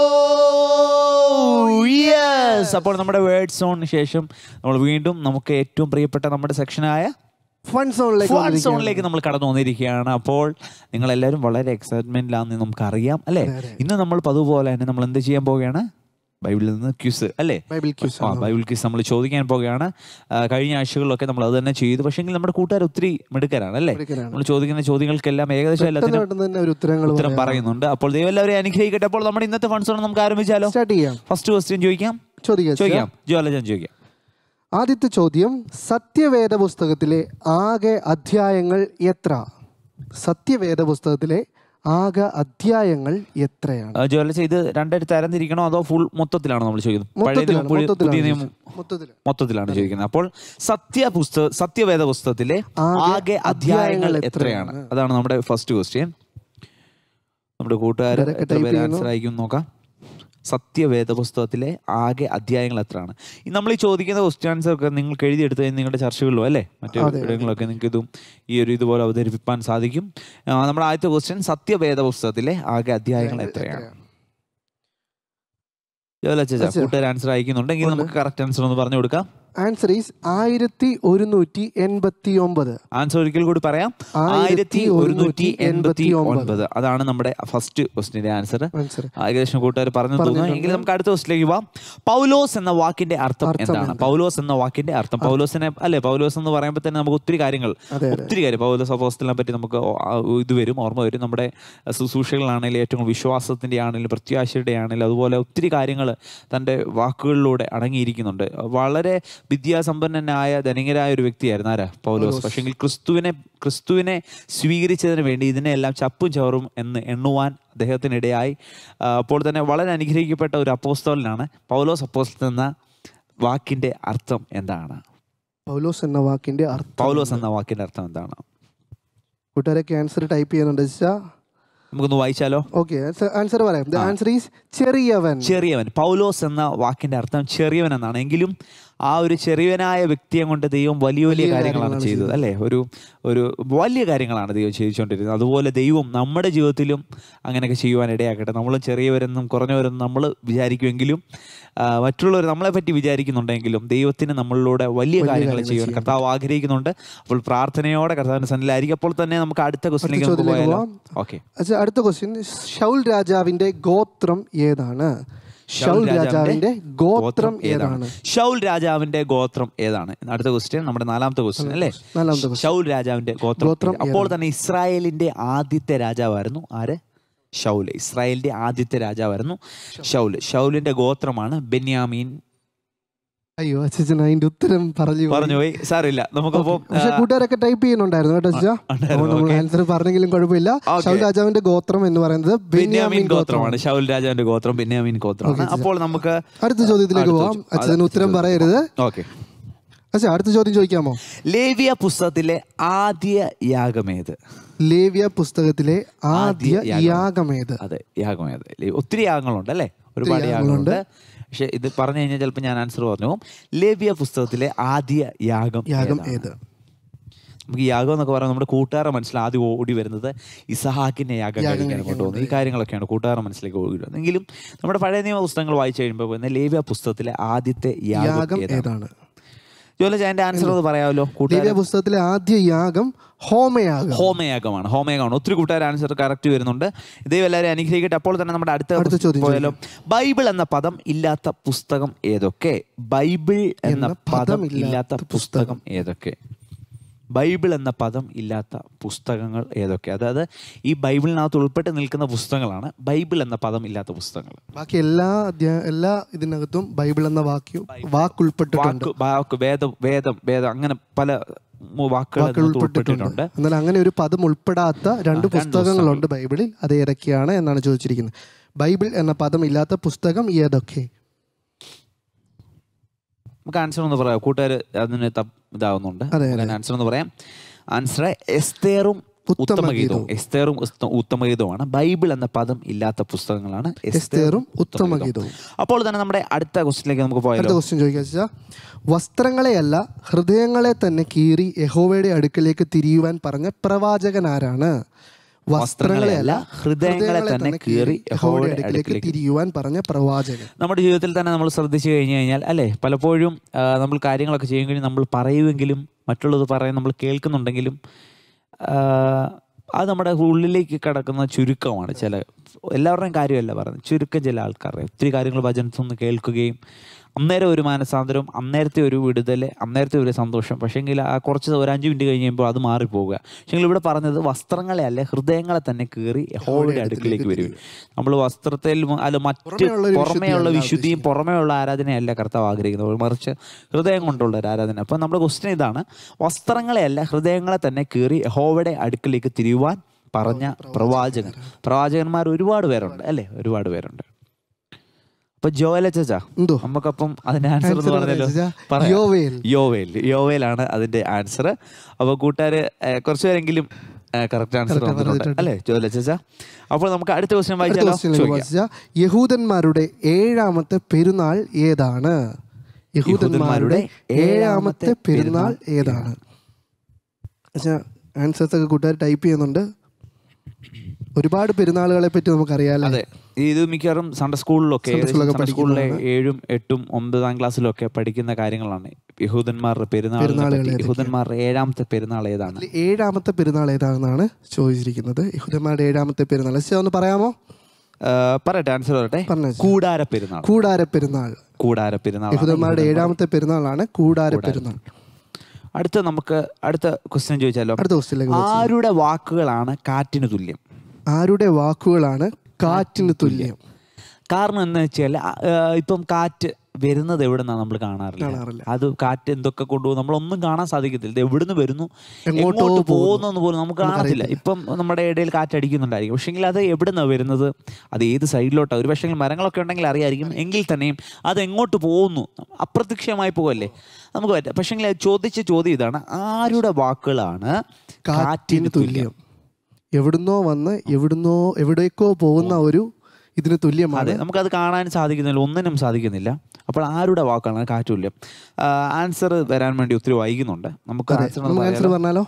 yes. അപ്പോൾ നമ്മുടെ വേർഡ് സോണിന് ശേഷം നമ്മൾ വീണ്ടും നമുക്ക് ഏറ്റവും പ്രിയപ്പെട്ട നമ്മുടെ സെക്ഷനായ ഫൺ സോണിലേക്ക് നമ്മൾ കടന്നു വന്നിരിക്കുകയാണ്. അപ്പോൾ നിങ്ങളെല്ലാവരും വളരെ എക്സൈറ്റ്മെന്റിലാണെന്ന് നമുക്കറിയാം, അല്ലേ? ഇന്ന് നമ്മൾ പതുപോലെ തന്നെ നമ്മൾ എന്ത് ചെയ്യാൻ പോവുകയാണ്? ബൈബിളിൽ നിന്ന് ക്വിസ്, അല്ലേ? ബൈബിൾ ക്വിസ് നമ്മൾ ചോദിക്കാൻ പോവുകയാണ്. കഴിഞ്ഞ ആഴ്ചകളിലൊക്കെ നമ്മൾ അത് തന്നെ ചെയ്തു. പക്ഷേ നമ്മുടെ കൂട്ടുകാർ ഒത്തിരി മിടുക്കരാണ്, അല്ലേ? നമ്മൾ ചോദിക്കുന്ന ചോദ്യങ്ങൾക്കെല്ലാം ഏകദേശം എല്ലാത്തിനും ഉത്തരം പറയുന്നുണ്ട്. അപ്പോൾ ദൈവം എല്ലാവരെയും അനുഗ്രഹിക്കട്ടെ. അപ്പോൾ നമ്മുടെ ഇന്നത്തെ ഫൺ സോൺ നമുക്ക് ആരംഭിച്ചാലോ? ഫസ്റ്റ് ക്വസ്റ്റ്യൻ ചോദിക്കാം. ജോലജൻ ചോദിക്കാം. ആദ്യത്തെ ചോദ്യം, സത്യവേദ പുസ്തകത്തിലെ ആകെ അധ്യായങ്ങൾ എത്ര? സത്യവേദ പുസ്തകത്തിലെ ആകെ അധ്യായങ്ങൾ എത്രയാണ്? ജോലജ, ഇത് രണ്ടായിട്ട് തരംതിരിക്കണോ അതോ ഫുൾ മൊത്തത്തിലാണോ നമ്മൾ ചോദിക്കുന്നത്? മൊത്തത്തിലാണ് ചോദിക്കുന്നത്. അപ്പോൾ സത്യവേദ പുസ്തകത്തിലെ ആകെ അധ്യായങ്ങൾ എത്രയാണ്? അതാണ് നമ്മുടെ ഫസ്റ്റ് ക്വസ്റ്റ്യൻ. നമ്മുടെ കൂട്ടുകാർ എത്ര പേര് ആൻസർ അയക്കും നോക്കാം. സത്യവേദ പുസ്തകത്തിലെ ആകെ അധ്യായങ്ങൾ എത്രയാണ്? നമ്മൾ ഈ ചോദിക്കുന്ന ക്വസ്റ്റ്യൻസ് ഒക്കെ നിങ്ങൾക്ക് എഴുതിയെടുത്ത് നിങ്ങളുടെ ചർച്ചകളിലോ, അല്ലേ, മറ്റു ഇടങ്ങളിലൊക്കെ നിങ്ങൾക്ക് ഇതും ഈ ഒരു ഇതുപോലെ അവതരിപ്പിക്കാൻ സാധിക്കും. നമ്മുടെ ആദ്യത്തെ ക്വസ്റ്റ്യൻ, സത്യവേദ പുസ്തകത്തിലെ ആകെ അധ്യായങ്ങൾ എത്രയാണ്? കൂട്ടുകാർ ആൻസർ അയക്കുന്നുണ്ടെങ്കിൽ നമുക്ക് കറക്റ്റ് ആൻസർ ഒന്ന് പറഞ്ഞു കൊടുക്കാം. Answer is 1189. ആൻസർ ഒരിക്കൽ കൂടി പറയാം, 1189. അതാണ് നമ്മുടെ ഫസ്റ്റ് ക്വസ്റ്റിന്റെ ആൻസർ. ഏകദേശം കൂട്ടുകാർ പറഞ്ഞു തോന്നുന്നു. എങ്കിൽ നമുക്ക് അടുത്ത ക്വസ്റ്റിലേക്ക് പോവാം. പൗലോസ് എന്ന വാക്കിന്റെ അർത്ഥം എന്താണ്? പൗലോസ് എന്ന വാക്കിന്റെ അർത്ഥം, പൗലോസിനെ അല്ലെ, പൗലോസ് എന്ന് പറയുമ്പോൾ തന്നെ നമുക്ക് ഒത്തിരി കാര്യം പൗലോസ് അപ്പോസ്തലനെ പറ്റി നമുക്ക് ഇത് വരും, ഓർമ്മ വരും. നമ്മുടെ ശുശ്രൂഷകളാണെങ്കിലും ഏറ്റവും വിശ്വാസത്തിന്റെ ആണെങ്കിലും പ്രത്യാശയുടെ ആണെങ്കിലും അതുപോലെ ഒത്തിരി കാര്യങ്ങൾ തൻ്റെ വാക്കുകളിലൂടെ അടങ്ങിയിരിക്കുന്നുണ്ട്. വളരെ വിദ്യാസമ്പന്നനായ ധനികരായ ഒരു വ്യക്തിയായിരുന്നു ആരാ? പൗലോസ്. പക്ഷെങ്കിൽ ക്രിസ്തുവിനെ സ്വീകരിച്ചതിന് വേണ്ടി ഇതിനെല്ലാം ചപ്പും ചവറും എന്ന് എണ്ണുവാൻ അദ്ദേഹത്തിനിടയായി. അപ്പോൾ തന്നെ വളരെ അനുഗ്രഹിക്കപ്പെട്ട ഒരു അപ്പോസ്തലനാണ്. പൗലോസ് അപ്പോസ്തലൻ എന്ന വാക്കിന്റെ അർത്ഥം എന്താണ്? പൗലോസ് എന്ന വാക്കിന്റെ അർത്ഥം എന്താണ്? കൂട്ടുകാരൊക്കെ ആൻസർ ടൈപ്പ് ചെയ്യുന്നുണ്ട്. നമുക്കൊന്ന് വായിച്ചാലോ? ഓക്കെ, ആൻസർ പറയാം. ദി ആൻസർ ഈസ് ചെറിയവൻ. പൗലോസ് എന്ന വാക്കിന്റെ അർത്ഥം ചെറിയവൻ എന്നാണ്. എങ്കിലും ആ ഒരു ചെറിയവനായ വ്യക്തിയെ കൊണ്ട് ദൈവം വലിയ കാര്യങ്ങളാണ് ചെയ്തത്, അല്ലേ? ഒരു വലിയ കാര്യങ്ങളാണ് ദൈവം ചെയ്തുകൊണ്ടിരുന്നത്. അതുപോലെ ദൈവം നമ്മുടെ ജീവിതത്തിലും അങ്ങനെയൊക്കെ ചെയ്യുവാൻ ഇടയാക്കട്ടെ. നമ്മൾ ചെറിയവരെന്നും കുറഞ്ഞവരെന്നും നമ്മൾ വിചാരിക്കുമെങ്കിലും മറ്റുള്ളവർ നമ്മളെ പറ്റി വിചാരിക്കുന്നുണ്ടെങ്കിലും ദൈവത്തിന് നമ്മളിലൂടെ വലിയ കാര്യങ്ങൾ ചെയ്യുവാൻ കർത്താവ് ആഗ്രഹിക്കുന്നുണ്ട്. അപ്പോൾ പ്രാർത്ഥനയോടെ കർത്താവിന്റെ സന്നിധിയിലായിരിക്കും. അപ്പോൾ തന്നെ നമുക്ക് അടുത്ത ക്വസ്റ്റിലേക്ക് പോയാലോ? ഓക്കെ, അടുത്ത ക്വസ്റ്റ്യൻ. ശൗൽ രാജാവിന്റെ ഗോത്രം ഏതാണ്? ശൗൽ രാജാവിന്റെ ഗോത്രം ഏതാണ്? അടുത്ത ക്വസ്റ്റ്യൻ, നമ്മുടെ നാലാമത്തെ ക്വസ്റ്റ്യൻ അല്ലേ? ശൗൽ രാജാവിന്റെ ഗോത്രം. അപ്പോൾ തന്നെ ഇസ്രായേലിന്റെ ആദ്യത്തെ രാജാവായിരുന്നു ആര്? ശൗല്. ഇസ്രായേലിന്റെ ആദ്യത്തെ രാജാവായിരുന്നു ശൗലിന്റെ ഗോത്രമാണ് ബെന്യാമീൻ. അയ്യോ അച്ഛൻ അതിന്റെ ഉത്തരം പറഞ്ഞുപോയി, സാറില്ല. നമുക്കപ്പോ കൂട്ടുകാരൊക്കെ ടൈപ്പ് ചെയ്യുന്നുണ്ടായിരുന്നു കേട്ടോ. ആൻസർ പറഞ്ഞെങ്കിലും കുഴപ്പമില്ല. ശൗൽ രാജാവിന്റെ ഗോത്രം എന്ന് പറയുന്നത് ബെന്യാമീൻ ഗോത്രമാണ്. ശൗൽ രാജാവിന്റെ ഗോത്രം ബെന്യാമീൻ ഗോത്രമാണ്. അപ്പോൾ നമുക്ക് അടുത്ത ചോദ്യത്തിലേക്ക് പോവാം. അച്ഛന് ഉത്തരം പറയരുത്. ഓക്കെ, അടുത്ത ചോദ്യം ചോദിക്കാമോ? ലേവ്യ പുസ്തകത്തിലെ ആദ്യ യാഗമേത്? അതെ, യാഗമേത്. ഒത്തിരി യാഗങ്ങളുണ്ട് അല്ലേ? ഒരുപാട് യാഗങ്ങളുണ്ട്. പക്ഷെ ഇത് പറഞ്ഞു കഴിഞ്ഞാൽ ചിലപ്പോൾ ഞാൻ ആൻസർ പറഞ്ഞു. ലേവ്യ പുസ്തകത്തിലെ ആദ്യ യാഗം ഏത്? നമുക്ക് യാഗം എന്നൊക്കെ പറയുന്നത് നമ്മുടെ കൂട്ടുകാരുടെ മനസ്സിൽ ആദ്യം ഓടി വരുന്നത് ഇസഹാക്കിന്റെ യാഗം കഴിക്കാൻ കൊണ്ടുപോകുന്നത്. ഈ കാര്യങ്ങളൊക്കെയാണ് കൂട്ടുകാരുടെ മനസ്സിലേക്ക് ഓടി വരുന്നത്. എങ്കിലും നമ്മുടെ പഴയ നിയമ പുസ്തകങ്ങൾ വായിച്ചു കഴിയുമ്പോൾ ലേവ്യ പുസ്തകത്തിലെ ആദ്യത്തെ യാഗം ഏതാണ്? അതിന്റെ ആൻസർ ഒന്ന് പറയാമല്ലോ? പുസ്തകത്തിലെ ആദ്യ യാഗം ഹോമയാഗമാണ്. ഒത്തിരി കൂട്ടുകാർ ആൻസർ കറക്റ്റ് വരുന്നുണ്ട്. ദൈവം എല്ലാവരും അനുഗ്രഹിക്കട്ടെ. അപ്പോൾ തന്നെ നമ്മുടെ അടുത്ത ചോദ്യം പോയാലോ? ബൈബിൾ എന്ന പദം ഇല്ലാത്ത പുസ്തകം ഏതൊക്കെ? ബൈബിൾ എന്ന പദം ഇല്ലാത്ത പുസ്തകങ്ങൾ ഏതൊക്കെ? അതായത് ഈ ബൈബിളിനകത്ത് ഉൾപ്പെട്ട് നിൽക്കുന്ന പുസ്തകങ്ങളാണ് ബൈബിൾ എന്ന പദം ഇല്ലാത്ത പുസ്തകങ്ങൾ. ബാക്കി എല്ലാ ഇതിനകത്തും ബൈബിൾ എന്ന വാക്ക് ഉൾപ്പെട്ടിട്ടുണ്ട്. വേദം അങ്ങനെ പല വാക്കുകൾ ഉൾപ്പെട്ടിട്ടുണ്ട്. എന്നാൽ അങ്ങനെ ഒരു പദം ഉൾപ്പെടാത്ത രണ്ട് പുസ്തകങ്ങളുണ്ട് ബൈബിളിൽ. അത് ഏതൊക്കെയാണ് എന്നാണ് ചോദിച്ചിരിക്കുന്നത്. ബൈബിൾ എന്ന പദം ഇല്ലാത്ത പുസ്തകം ഏതൊക്കെ? നമുക്ക് ആൻസർ ഒന്ന് പറയാം. കൂട്ടുകാർ അതിന് ഇതാവുന്നുണ്ട്. ആൻസർ ഒന്ന് പറയാം. ആൻസർ എസ്തേറും ഉത്തമഗീതവുമാണ്. ബൈബിൾ എന്ന പദം ഇല്ലാത്ത പുസ്തകങ്ങളാണ് എസ്തേറും ഉത്തമഗീതവും. അപ്പോൾ തന്നെ നമ്മുടെ അടുത്ത ക്വസ്റ്റ്യനിലേക്ക് നമുക്ക് പോയാലോ? ക്വസ്റ്റ്യൻ ചോദിക്കുക. വസ്ത്രങ്ങളെയല്ല ഹൃദയങ്ങളെ തന്നെ കീറി യഹോവയുടെ അടുക്കലേക്ക് തിരിയുവാൻ പറഞ്ഞ പ്രവാചകൻ ആരാണ്? വസ്ത്രങ്ങളെയല്ല ഹൃദയങ്ങളെ തന്നെ കീറി യഹോവയുടെ അടുക്കലേക്ക് തിരിയുവാൻ പറഞ്ഞ പ്രവാചകൻ. നമ്മുടെ ജീവിതത്തിൽ തന്നെ നമ്മൾ ശ്രദ്ധിച്ചു കഴിഞ്ഞാൽ അല്ലേ, പലപ്പോഴും നമ്മൾ കാര്യങ്ങളൊക്കെ ചെയ്യുമെങ്കിലും നമ്മൾ പറയുമെങ്കിലും മറ്റുള്ളത് പറയാൻ നമ്മൾ കേൾക്കുന്നുണ്ടെങ്കിലും അത് നമ്മുടെ ഉള്ളിലേക്ക് കിടക്കുന്ന ചുരുക്കമാണ്. എല്ലാവരുടെയും കാര്യമല്ല പറയുന്നത്, ചുരുക്കം ചില ആൾക്കാരുടെ ഒത്തിരി കാര്യങ്ങൾ വചനത്തൊന്ന് കേൾക്കുകയും അന്നേരം ഒരു മാനസാന്തരം, അന്നേരത്തെ ഒരു വിടുതൽ, അന്നേരത്തെ ഒരു സന്തോഷം. പക്ഷേങ്കിൽ ആ കുറച്ച് ഒരു 5 മിനിറ്റ് കഴിഞ്ഞ് കഴിയുമ്പോൾ അത് മാറിപ്പോവുക. പക്ഷേങ്കിൽ ഇവിടെ പറഞ്ഞത് വസ്ത്രങ്ങളെ അല്ലെ ഹൃദയങ്ങളെ തന്നെ കീറി യഹോവയുടെ അടുക്കിലേക്ക് വരും. നമ്മൾ വസ്ത്രത്തിൽ അല്ല മറ്റ് പുറമേയുള്ള വിശുദ്ധിയും പുറമേയുള്ള ആരാധനയല്ല കർത്താവ് ആഗ്രഹിക്കുന്നത്, മറിച്ച് ഹൃദയം കൊണ്ടുള്ള ഒരു ആരാധന. അപ്പം നമ്മുടെ ക്വസ്റ്റ്യൻ ഇതാണ്: വസ്ത്രങ്ങളെ അല്ല ഹൃദയങ്ങളെ തന്നെ കീറി യഹോവയുടെ അടുക്കിലേക്ക് തിരിയുവാൻ പറഞ്ഞ പ്രവാചകന്മാർ ഒരുപാട് പേരുണ്ട് അല്ലേ? ഒരുപാട് പേരുണ്ട്. അപ്പൊ ജോയലച്ചാ നമുക്കപ്പം അതിന്റെ ആൻസർ എന്ന് പറഞ്ഞല്ലോ, യോവേലാണ് അതിന്റെ ആൻസർ. അപ്പൊ കൂട്ടുകാര് കുറച്ചുപേരെങ്കിലും കറക്റ്റ് ആൻസർ വന്നിട്ടുണ്ട് അല്ലേ ജോയലച്ചാ? അപ്പോൾ നമുക്ക് അടുത്ത ക്വസ്റ്റ്യൻ വായിച്ചാലോ? യഹൂദന്മാരുടെ 7ാമത്തെ പെരുന്നാൾ ഏതാണ്? യഹൂദന്മാരുടെ 7ാമത്തെ പെരുന്നാൾ ഏതാണ്? ആൻസേഴ്സ് ഒക്കെ കൂട്ടുകാർ ടൈപ്പ് ചെയ്യുന്നുണ്ട്. ഒരുപാട് പെരുന്നാളുകളെ പറ്റി നമുക്കറിയാം. അതെ, ഇത് മിക്കവാറും സൺഡേ സ്കൂളിലൊക്കെ സ്കൂളിലെ 7, 8, 9 ക്ലാസ്സിലൊക്കെ പഠിക്കുന്ന കാര്യങ്ങളാണ്. യഹൂദന്മാരുടെ പെരുന്നാളുകളെ, യഹൂദന്മാരുടെ 7ാമത്തെ പെരുന്നാൾ ഏതാണ്? 7ാമത്തെ പെരുന്നാൾ ഏതാണെന്നാണ് ചോദിച്ചിരിക്കുന്നത്. യഹൂദന്മാരുടെ 7ാമത്തെ പെരുന്നാൾ ഒന്ന് പറയാമോ? പറയട്ടെ, ആൻസർ പറയട്ടെ. കൂടാര പെരുന്നാൾ. കൂടാര പെരുന്നാൾ. കൂടാര പെരുന്നാൾ യഹൂദന്മാരുടെ 7ാമത്തെ പെരുന്നാളാണ് കൂടാര പെരുന്നാൾ. നമുക്ക് അടുത്ത ക്വസ്റ്റ്യൻ ചോദിച്ചാലോ? അടുത്ത ക്വസ്റ്റ്യനിലേക്ക്. ആരുടെ വാക്കുകളാണ് കാറ്റിന് തുല്യം? ആരുടെ വാക്കുകളാണ് കാറ്റിന് തുല്യം? കാരണം എന്ന് വെച്ചാൽ ഇപ്പം കാറ്റ് വരുന്നത് എവിടെ നിന്നാണ് നമ്മൾ കാണാറില്ല. അത് കാറ്റ് എന്തൊക്കെ കൊണ്ടുപോകും നമ്മളൊന്നും കാണാൻ സാധിക്കത്തില്ല. ഇത് എവിടുന്ന് വരുന്നു, എങ്ങോട്ട് പോകുന്നു പോലും നമുക്ക് കാണത്തില്ല. ഇപ്പം നമ്മുടെ ഇടയിൽ കാറ്റടിക്കുന്നുണ്ടായിരിക്കും, പക്ഷെങ്കിൽ അത് എവിടെ നിന്നാണ് വരുന്നത്, അത് ഏത് സൈഡിലോട്ടാണ്. ഒരു പക്ഷേ മരങ്ങളൊക്കെ ഉണ്ടെങ്കിൽ അറിയായിരിക്കും, എങ്കിൽ തന്നെയും അത് എങ്ങോട്ട് പോകുന്നു, അപ്രത്യക്ഷമായി പോകുമല്ലേ നമുക്ക് പറ്റാം. പക്ഷെങ്കിൽ ചോദിച്ച ചോദ്യം ഇതാണ്, ആരുടെ വാക്കുകളാണ് കാറ്റിന് തുല്യം? എവിടുന്നോ വന്ന് എവിടേക്കോ പോകുന്ന ഒരു ഇതിന് തുല്യമാണ്. അതെ, നമുക്കത് കാണാൻ സാധിക്കുന്നില്ല, ഒന്നിനും സാധിക്കുന്നില്ല. അപ്പോൾ ആരുടെ വാക്കാണ് കാറ്റ് തുല്യം? ആൻസർ വരാൻ വേണ്ടി ഒത്തിരി വൈകുന്നുണ്ട്. നമുക്ക് ആൻസർ പറഞ്ഞാലോ?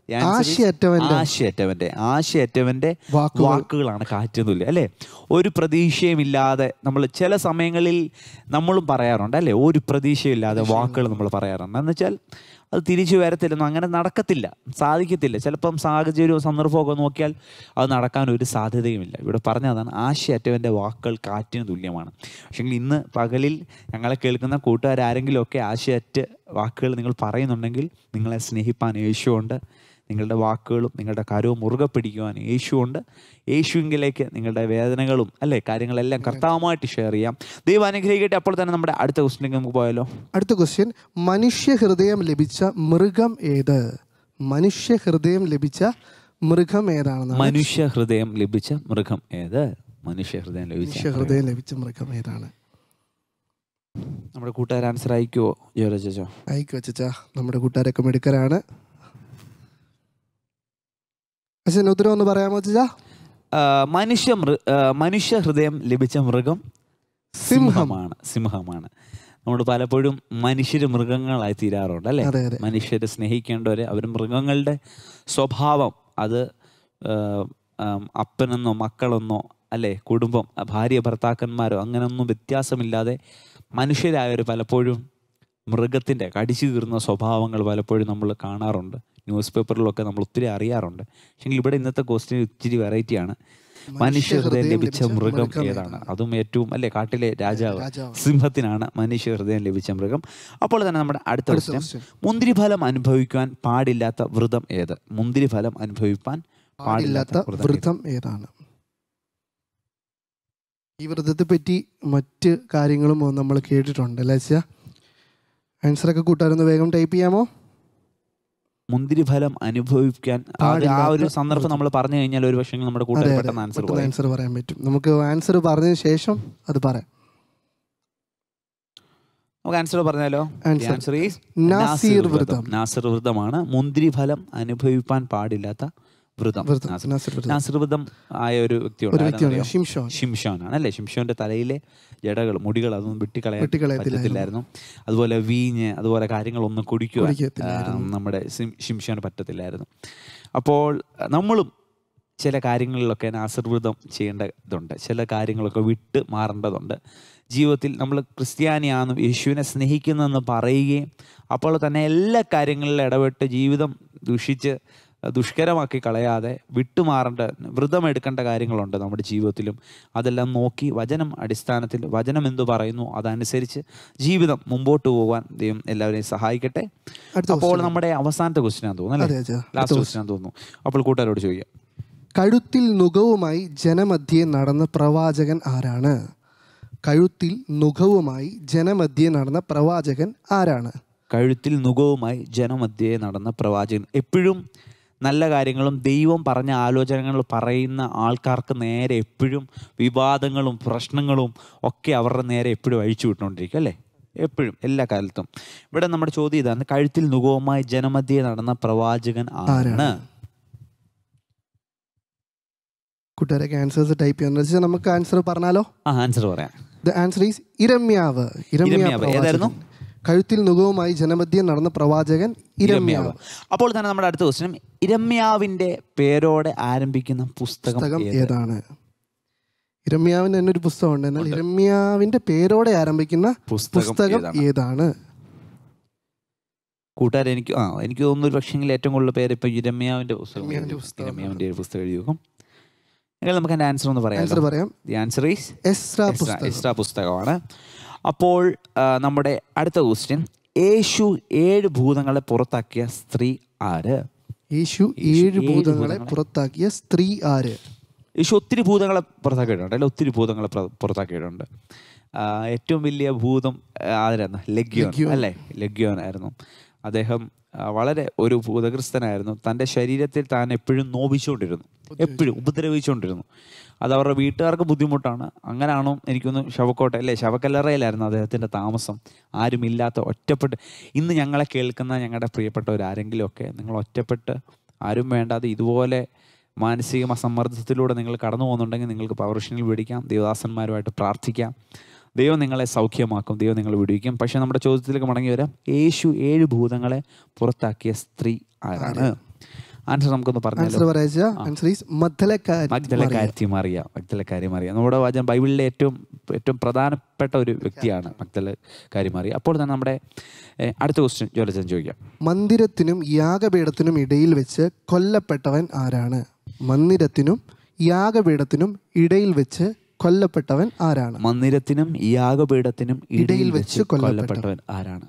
ആശയറ്റവന്റെ വാക്കുകളാണ് കാറ്റിന് തുല്യം, അല്ലേ? ഒരു പ്രതീക്ഷയുമില്ലാതെ നമ്മൾ ചില സമയങ്ങളിൽ നമ്മളും പറയാറുണ്ട്, അല്ലേ? ഒരു പ്രതീക്ഷയില്ലാതെ വാക്കുകൾ നമ്മൾ പറയാറുണ്ട്. എന്ന് വെച്ചാൽ അത് തിരിച്ചു വരത്തില്ലെന്നോ, അങ്ങനെ നടക്കത്തില്ല, സാധിക്കത്തില്ല. ചിലപ്പം സാഹചര്യവും സന്ദർഭമൊക്കെ നോക്കിയാൽ അത് നടക്കാൻ ഒരു സാധ്യതയുമില്ല. ഇവിടെ പറഞ്ഞതാണ്, ആശയറ്റവൻ്റെ വാക്കുകൾ കാറ്റിന് തുല്യമാണ്. പക്ഷേ ഇന്ന് പകലിൽ ഞങ്ങളെ കേൾക്കുന്ന കൂട്ടുകാരെങ്കിലുമൊക്കെ ആശയറ്റ വാക്കുകൾ നിങ്ങൾ പറയുന്നുണ്ടെങ്കിൽ, നിങ്ങളെ സ്നേഹിപ്പാൻ യേശുവുണ്ട്. നിങ്ങളുടെ വാക്കുകളും നിങ്ങളുടെ കരവും മുറുകെ പിടിക്കുവാൻ യേശുവുണ്ട്. യേശുവിലേക്ക് നിങ്ങളുടെ വേദനകളും, അല്ലേ, കാര്യങ്ങളെല്ലാം കർത്താവുമായിട്ട് ഷെയർ ചെയ്യാം. ദൈവം അനുഗ്രഹിക്കട്ടെ. അപ്പോൾ തന്നെ നമ്മുടെ അടുത്ത ക്വസ്റ്റ്യനിലേക്ക് നമുക്ക് പോയാലോ? അടുത്ത ക്വസ്റ്റ്യൻ, മനുഷ്യ ഹൃദയം ലഭിച്ച മൃഗം ഏത്? മനുഷ്യ ഹൃദയം ലഭിച്ച മൃഗം ഏതാണ്? മനുഷ്യ ഹൃദയം ലഭിച്ച മൃഗം ഏത്? മനുഷ്യ ഹൃദയം ലഭിച്ച മൃഗം ഏതാണ്? നമ്മുടെ കൂട്ടുകാർ ആൻസർ അയക്കുവോ? അയക്കുവോ ചേച്ചാ? നമ്മുടെ കൂട്ടുകാരൊക്കെ മിടുക്കരാണ്. ഉത്തരം ഒന്ന് പറയാമോ ചേച്ചാ? മനുഷ്യ ഹൃദയം ലഭിച്ച മൃഗം സിംഹമാണ്. നമ്മൾ പലപ്പോഴും മനുഷ്യര് മൃഗങ്ങളായി തീരാറുണ്ട്, അല്ലേ? മനുഷ്യരെ സ്നേഹിക്കേണ്ടവര് അവർ മൃഗങ്ങളുടെ സ്വഭാവം, അത് അപ്പനെന്നോ മക്കളെന്നോ, അല്ലേ, കുടുംബം, ഭാര്യ ഭർത്താക്കന്മാരോ അങ്ങനെയൊന്നും വ്യത്യാസമില്ലാതെ മനുഷ്യരായവർ പലപ്പോഴും മൃഗത്തിൻ്റെ കടിച്ചു കീറുന്ന സ്വഭാവങ്ങൾ പലപ്പോഴും നമ്മൾ കാണാറുണ്ട്. ന്യൂസ് പേപ്പറിലൊക്കെ നമ്മൾ ഒത്തിരി അറിയാറുണ്ട്. പക്ഷേ ഇവിടെ ഇന്നത്തെ ക്വസ്റ്റ്യൻ ഇച്ചിരി വെറൈറ്റിയാണ്. മനുഷ്യ ഹൃദയം ലഭിച്ച മൃഗം ഏതാണ്? അതും ഏറ്റവും, അല്ലേ, കാട്ടിലെ രാജാവ് സിംഹത്തിനാണ് മനുഷ്യ ഹൃദയം ലഭിച്ച മൃഗം. അപ്പോൾ തന്നെ നമ്മുടെ അടുത്ത ക്വസ്റ്റ്യൻ, മുന്തിരിഫലം അനുഭവിക്കാൻ പാടില്ലാത്ത വ്രതം ഏത്? മുന്തിരിഫലം അനുഭവിക്കാൻ പാടില്ലാത്ത വ്രതം ഏതാണ്? ഈ വ്രതത്തെ പറ്റി മറ്റ് കാര്യങ്ങളും നമ്മൾ കേട്ടിട്ടുണ്ട്, അല്ലേ? ആൻസറൊക്കെ കൂട്ടാരൊന്ന് വേഗം ടൈപ്പ് ചെയ്യാമോ? മുന്തിരിഫലം അനുഭവിക്കാൻ ആ ഒരു സന്ദർഭം നമ്മൾ പറഞ്ഞു കഴിഞ്ഞാൽ ഒരു പക്ഷേ നമ്മുടെ കൂട്ടുകാർ പെട്ടെന്ന് ആൻസർ പറയാൻ പറ്റും. നമുക്ക് ആൻസർ പറഞ്ഞതിന് ശേഷം അത് പറയാം. നമുക്ക് ആൻസർ പറഞ്ഞാലോ? ആൻസർ ഈസ് നാസിർ വ്രതമാണ് മുന്തിരിഫലം അനുഭവിക്കാൻ പാടില്ലാത്ത വ്രതം. നാസിർ വ്രതം ആയ ഒരു വ്യക്തിയാണ് ശിംശോനാണ്, അല്ലേ? ശിംശോന്റെ തലയിലെ ജടകൾ, മുടികൾ അതൊന്നും വെട്ടിക്കളയാൻ പറ്റത്തില്ലായിരുന്നു. അതുപോലെ വീഞ്ഞ്, അതുപോലെ കാര്യങ്ങളൊന്നും കുടിക്കുക നമ്മുടെ ശിംശോന് പറ്റത്തില്ലായിരുന്നു. അപ്പോൾ നമ്മളും ചില കാര്യങ്ങളിലൊക്കെ നാസിർ വ്രതം ചെയ്യേണ്ടതുണ്ട്, ചില കാര്യങ്ങളൊക്കെ വിട്ട് മാറേണ്ടതുണ്ട്. ജീവിതത്തിൽ നമ്മൾ ക്രിസ്ത്യാനിയാണെന്നും യേശുവിനെ സ്നേഹിക്കുന്നതെന്ന് പറയുകയും അപ്പോൾ തന്നെ എല്ലാ കാര്യങ്ങളിലും ഇടപെട്ട് ജീവിതം ദുഷ്കരമാക്കി കളയാതെ വിട്ടുമാറേണ്ട, വ്രതമെടുക്കേണ്ട കാര്യങ്ങളുണ്ട് നമ്മുടെ ജീവിതത്തിലും. അതെല്ലാം നോക്കി അടിസ്ഥാനത്തിൽ വചനം എന്തു പറയുന്നു അതനുസരിച്ച് ജീവിതം മുമ്പോട്ട് പോകാൻ ദൈവം എല്ലാവരെയും സഹായിക്കട്ടെ. അപ്പോൾ നമ്മുടെ അവസാനത്തെ ക്വസ്റ്റ്യൻ തോന്നുന്നു, അല്ലേ? ലാസ്റ്റ് ക്വസ്റ്റ്യൻ തോന്നുന്നു. അപ്പോൾ കൂട്ടുകാരോട് ചോദിക്കാം, കഴുത്തിൽ നുകവുമായി ജനമധ്യേ നടന്ന പ്രവാചകൻ ആരാണ്? കഴുത്തിൽ നുകവുമായി ജനമധ്യേ നടന്ന പ്രവാചകൻ ആരാണ്? കഴുത്തിൽ നുകവുമായി ജനമധ്യേ നടന്ന പ്രവാചകൻ. എപ്പോഴും നല്ല കാര്യങ്ങളും ദൈവം പറഞ്ഞ ആലോചനകൾ പറയുന്ന ആൾക്കാർക്ക് നേരെ എപ്പോഴും വിവാദങ്ങളും പ്രശ്നങ്ങളും ഒക്കെ അവരുടെ നേരെ എപ്പോഴും അഴിച്ചു വിട്ടുകൊണ്ടിരിക്കും, അല്ലേ? എപ്പോഴും, എല്ലാ കാലത്തും. ഇവിടെ നമ്മുടെ ചോദ്യം ഇതാണ്, കഴുത്തിൽ നുകവുമായി ജനമധ്യേ നടന്ന പ്രവാചകൻ ആരാണ്? കൂട്ടുകാരൊക്കെ ആൻസേഴ്സ് ടൈപ്പ് ചെയ്യാൻ നമുക്ക് ആൻസർ പറഞ്ഞാലോ? ആൻസർ പറയാം. The answer is ഇരമ്യാവ്. ഏതായിരുന്നു? കഴുത്തിൽ നുകവുമായി ജനമധ്യം നടന്ന പ്രവാചകൻ ഇരമ്യാവ്. അപ്പോൾ തന്നെ നമ്മുടെ അടുത്ത ക്വസ്റ്റ്യൻ, ഇരമ്യാവിന്റെ പേരോടെ ആരംഭിക്കുന്ന പുസ്തകം ഏതാണ്? ഇരമ്യാവിന് തന്നെ ഒരു പുസ്തകമുണ്ട്, എന്നാൽ ഇരമ്യാവിന്റെ പേരോടെ ആരംഭിക്കുന്ന പുസ്തകം ഏതാണ്? കൂട്ടുകാരെ, എനിക്ക് തോന്നുന്നു ഒരു പക്ഷെങ്കിൽ ഏറ്റവും കൂടുതൽ പേര് ഇപ്പൊ ഇരമ്യാവിന്റെ പുസ്തകം എഴുതി വെക്കും. നമുക്ക് അതിന്റെ ആൻസർ ഒന്ന് പറയാം. ദി ആൻസർ ഈസ് എസ്രാ പുസ്തകമാണ്. അപ്പോൾ നമ്മുടെ അടുത്ത ക്വസ്റ്റ്യൻ, യേശു 7 ഭൂതങ്ങളെ പുറത്താക്കിയ സ്ത്രീ ആര്? യേശു 7 ഭൂതങ്ങളെ പുറത്താക്കിയ സ്ത്രീ ആര്? യേശു ഒത്തിരി ഭൂതങ്ങളെ പുറത്താക്കിയിട്ടുണ്ട്, അല്ലെ? ഒത്തിരി ഭൂതങ്ങളെ പുറത്താക്കിയിട്ടുണ്ട്. ഏറ്റവും വലിയ ഭൂതം ആരായിരുന്നു? ലെഗ്യോൻ, അല്ലേ? ലെഗ്യോൻ ആയിരുന്നു. അദ്ദേഹം വളരെ ഒരു ഭൂതഗ്രസ്തനായിരുന്നു. തൻ്റെ ശരീരത്തിൽ താൻ എപ്പോഴും നോവിച്ചുകൊണ്ടിരുന്നു, എപ്പോഴും ഉപദ്രവിച്ചുകൊണ്ടിരുന്നു. അത് അവരുടെ വീട്ടുകാർക്ക് ബുദ്ധിമുട്ടാണ്. അങ്ങനെയാണോ എനിക്കൊന്ന് ശവക്കോട്ട, അല്ലേ, ശവക്കല്ലറയിലായിരുന്നു അദ്ദേഹത്തിൻ്റെ താമസം. ആരുമില്ലാത്ത, ഒറ്റപ്പെട്ട്. ഇന്ന് ഞങ്ങളെ കേൾക്കുന്ന ഞങ്ങളുടെ പ്രിയപ്പെട്ടവരാരെങ്കിലുമൊക്കെ നിങ്ങൾ ഒറ്റപ്പെട്ട്, ആരും വേണ്ടാതെ ഇതുപോലെ മാനസിക സമ്മർദ്ദത്തിലൂടെ നിങ്ങൾ കടന്നു പോകുന്നുണ്ടെങ്കിൽ നിങ്ങൾക്ക് പവർവിഷനിൽ വിളിക്കാം, ദേവദാസന്മാരുമായിട്ട് പ്രാർത്ഥിക്കാം. ദൈവം നിങ്ങളെ സൗഖ്യമാക്കും, ദൈവം നിങ്ങളെ വിടുവിക്കും. പക്ഷെ നമ്മുടെ ചോദ്യത്തിലേക്ക് മടങ്ങി വരാം. യേശു 7 ഭൂതങ്ങളെ പുറത്താക്കിയ സ്ത്രീ ആരാണ്? ആൻസർ നമുക്കൊന്ന് പറഞ്ഞാലോ? മഗ്ദലക്കാരി മറിയ. നമ്മുടെ വചനം ബൈബിളിലെ ഏറ്റവും പ്രധാനപ്പെട്ട ഒരു വ്യക്തിയാണ് മഗ്ദലക്കാരി മറിയ. അപ്പോൾ തന്നെ നമ്മുടെ അടുത്ത ക്വസ്റ്റ്യൻ ജോലജൻ ചോദിക്കാം. മന്ദിരത്തിനും യാഗപീഠത്തിനും ഇടയിൽ വെച്ച് കൊല്ലപ്പെട്ടവൻ ആരാണ്? മന്ദിരത്തിനും യാഗപീഠത്തിനും ഇടയിൽ വെച്ച് കൊല്ലപ്പെട്ടവൻ ആരാണ്? മന്ദിരത്തിനും യാഗപീഠത്തിനും ഇടയിൽ വെച്ച് കൊല്ലപ്പെട്ടവൻ ആരാണ്?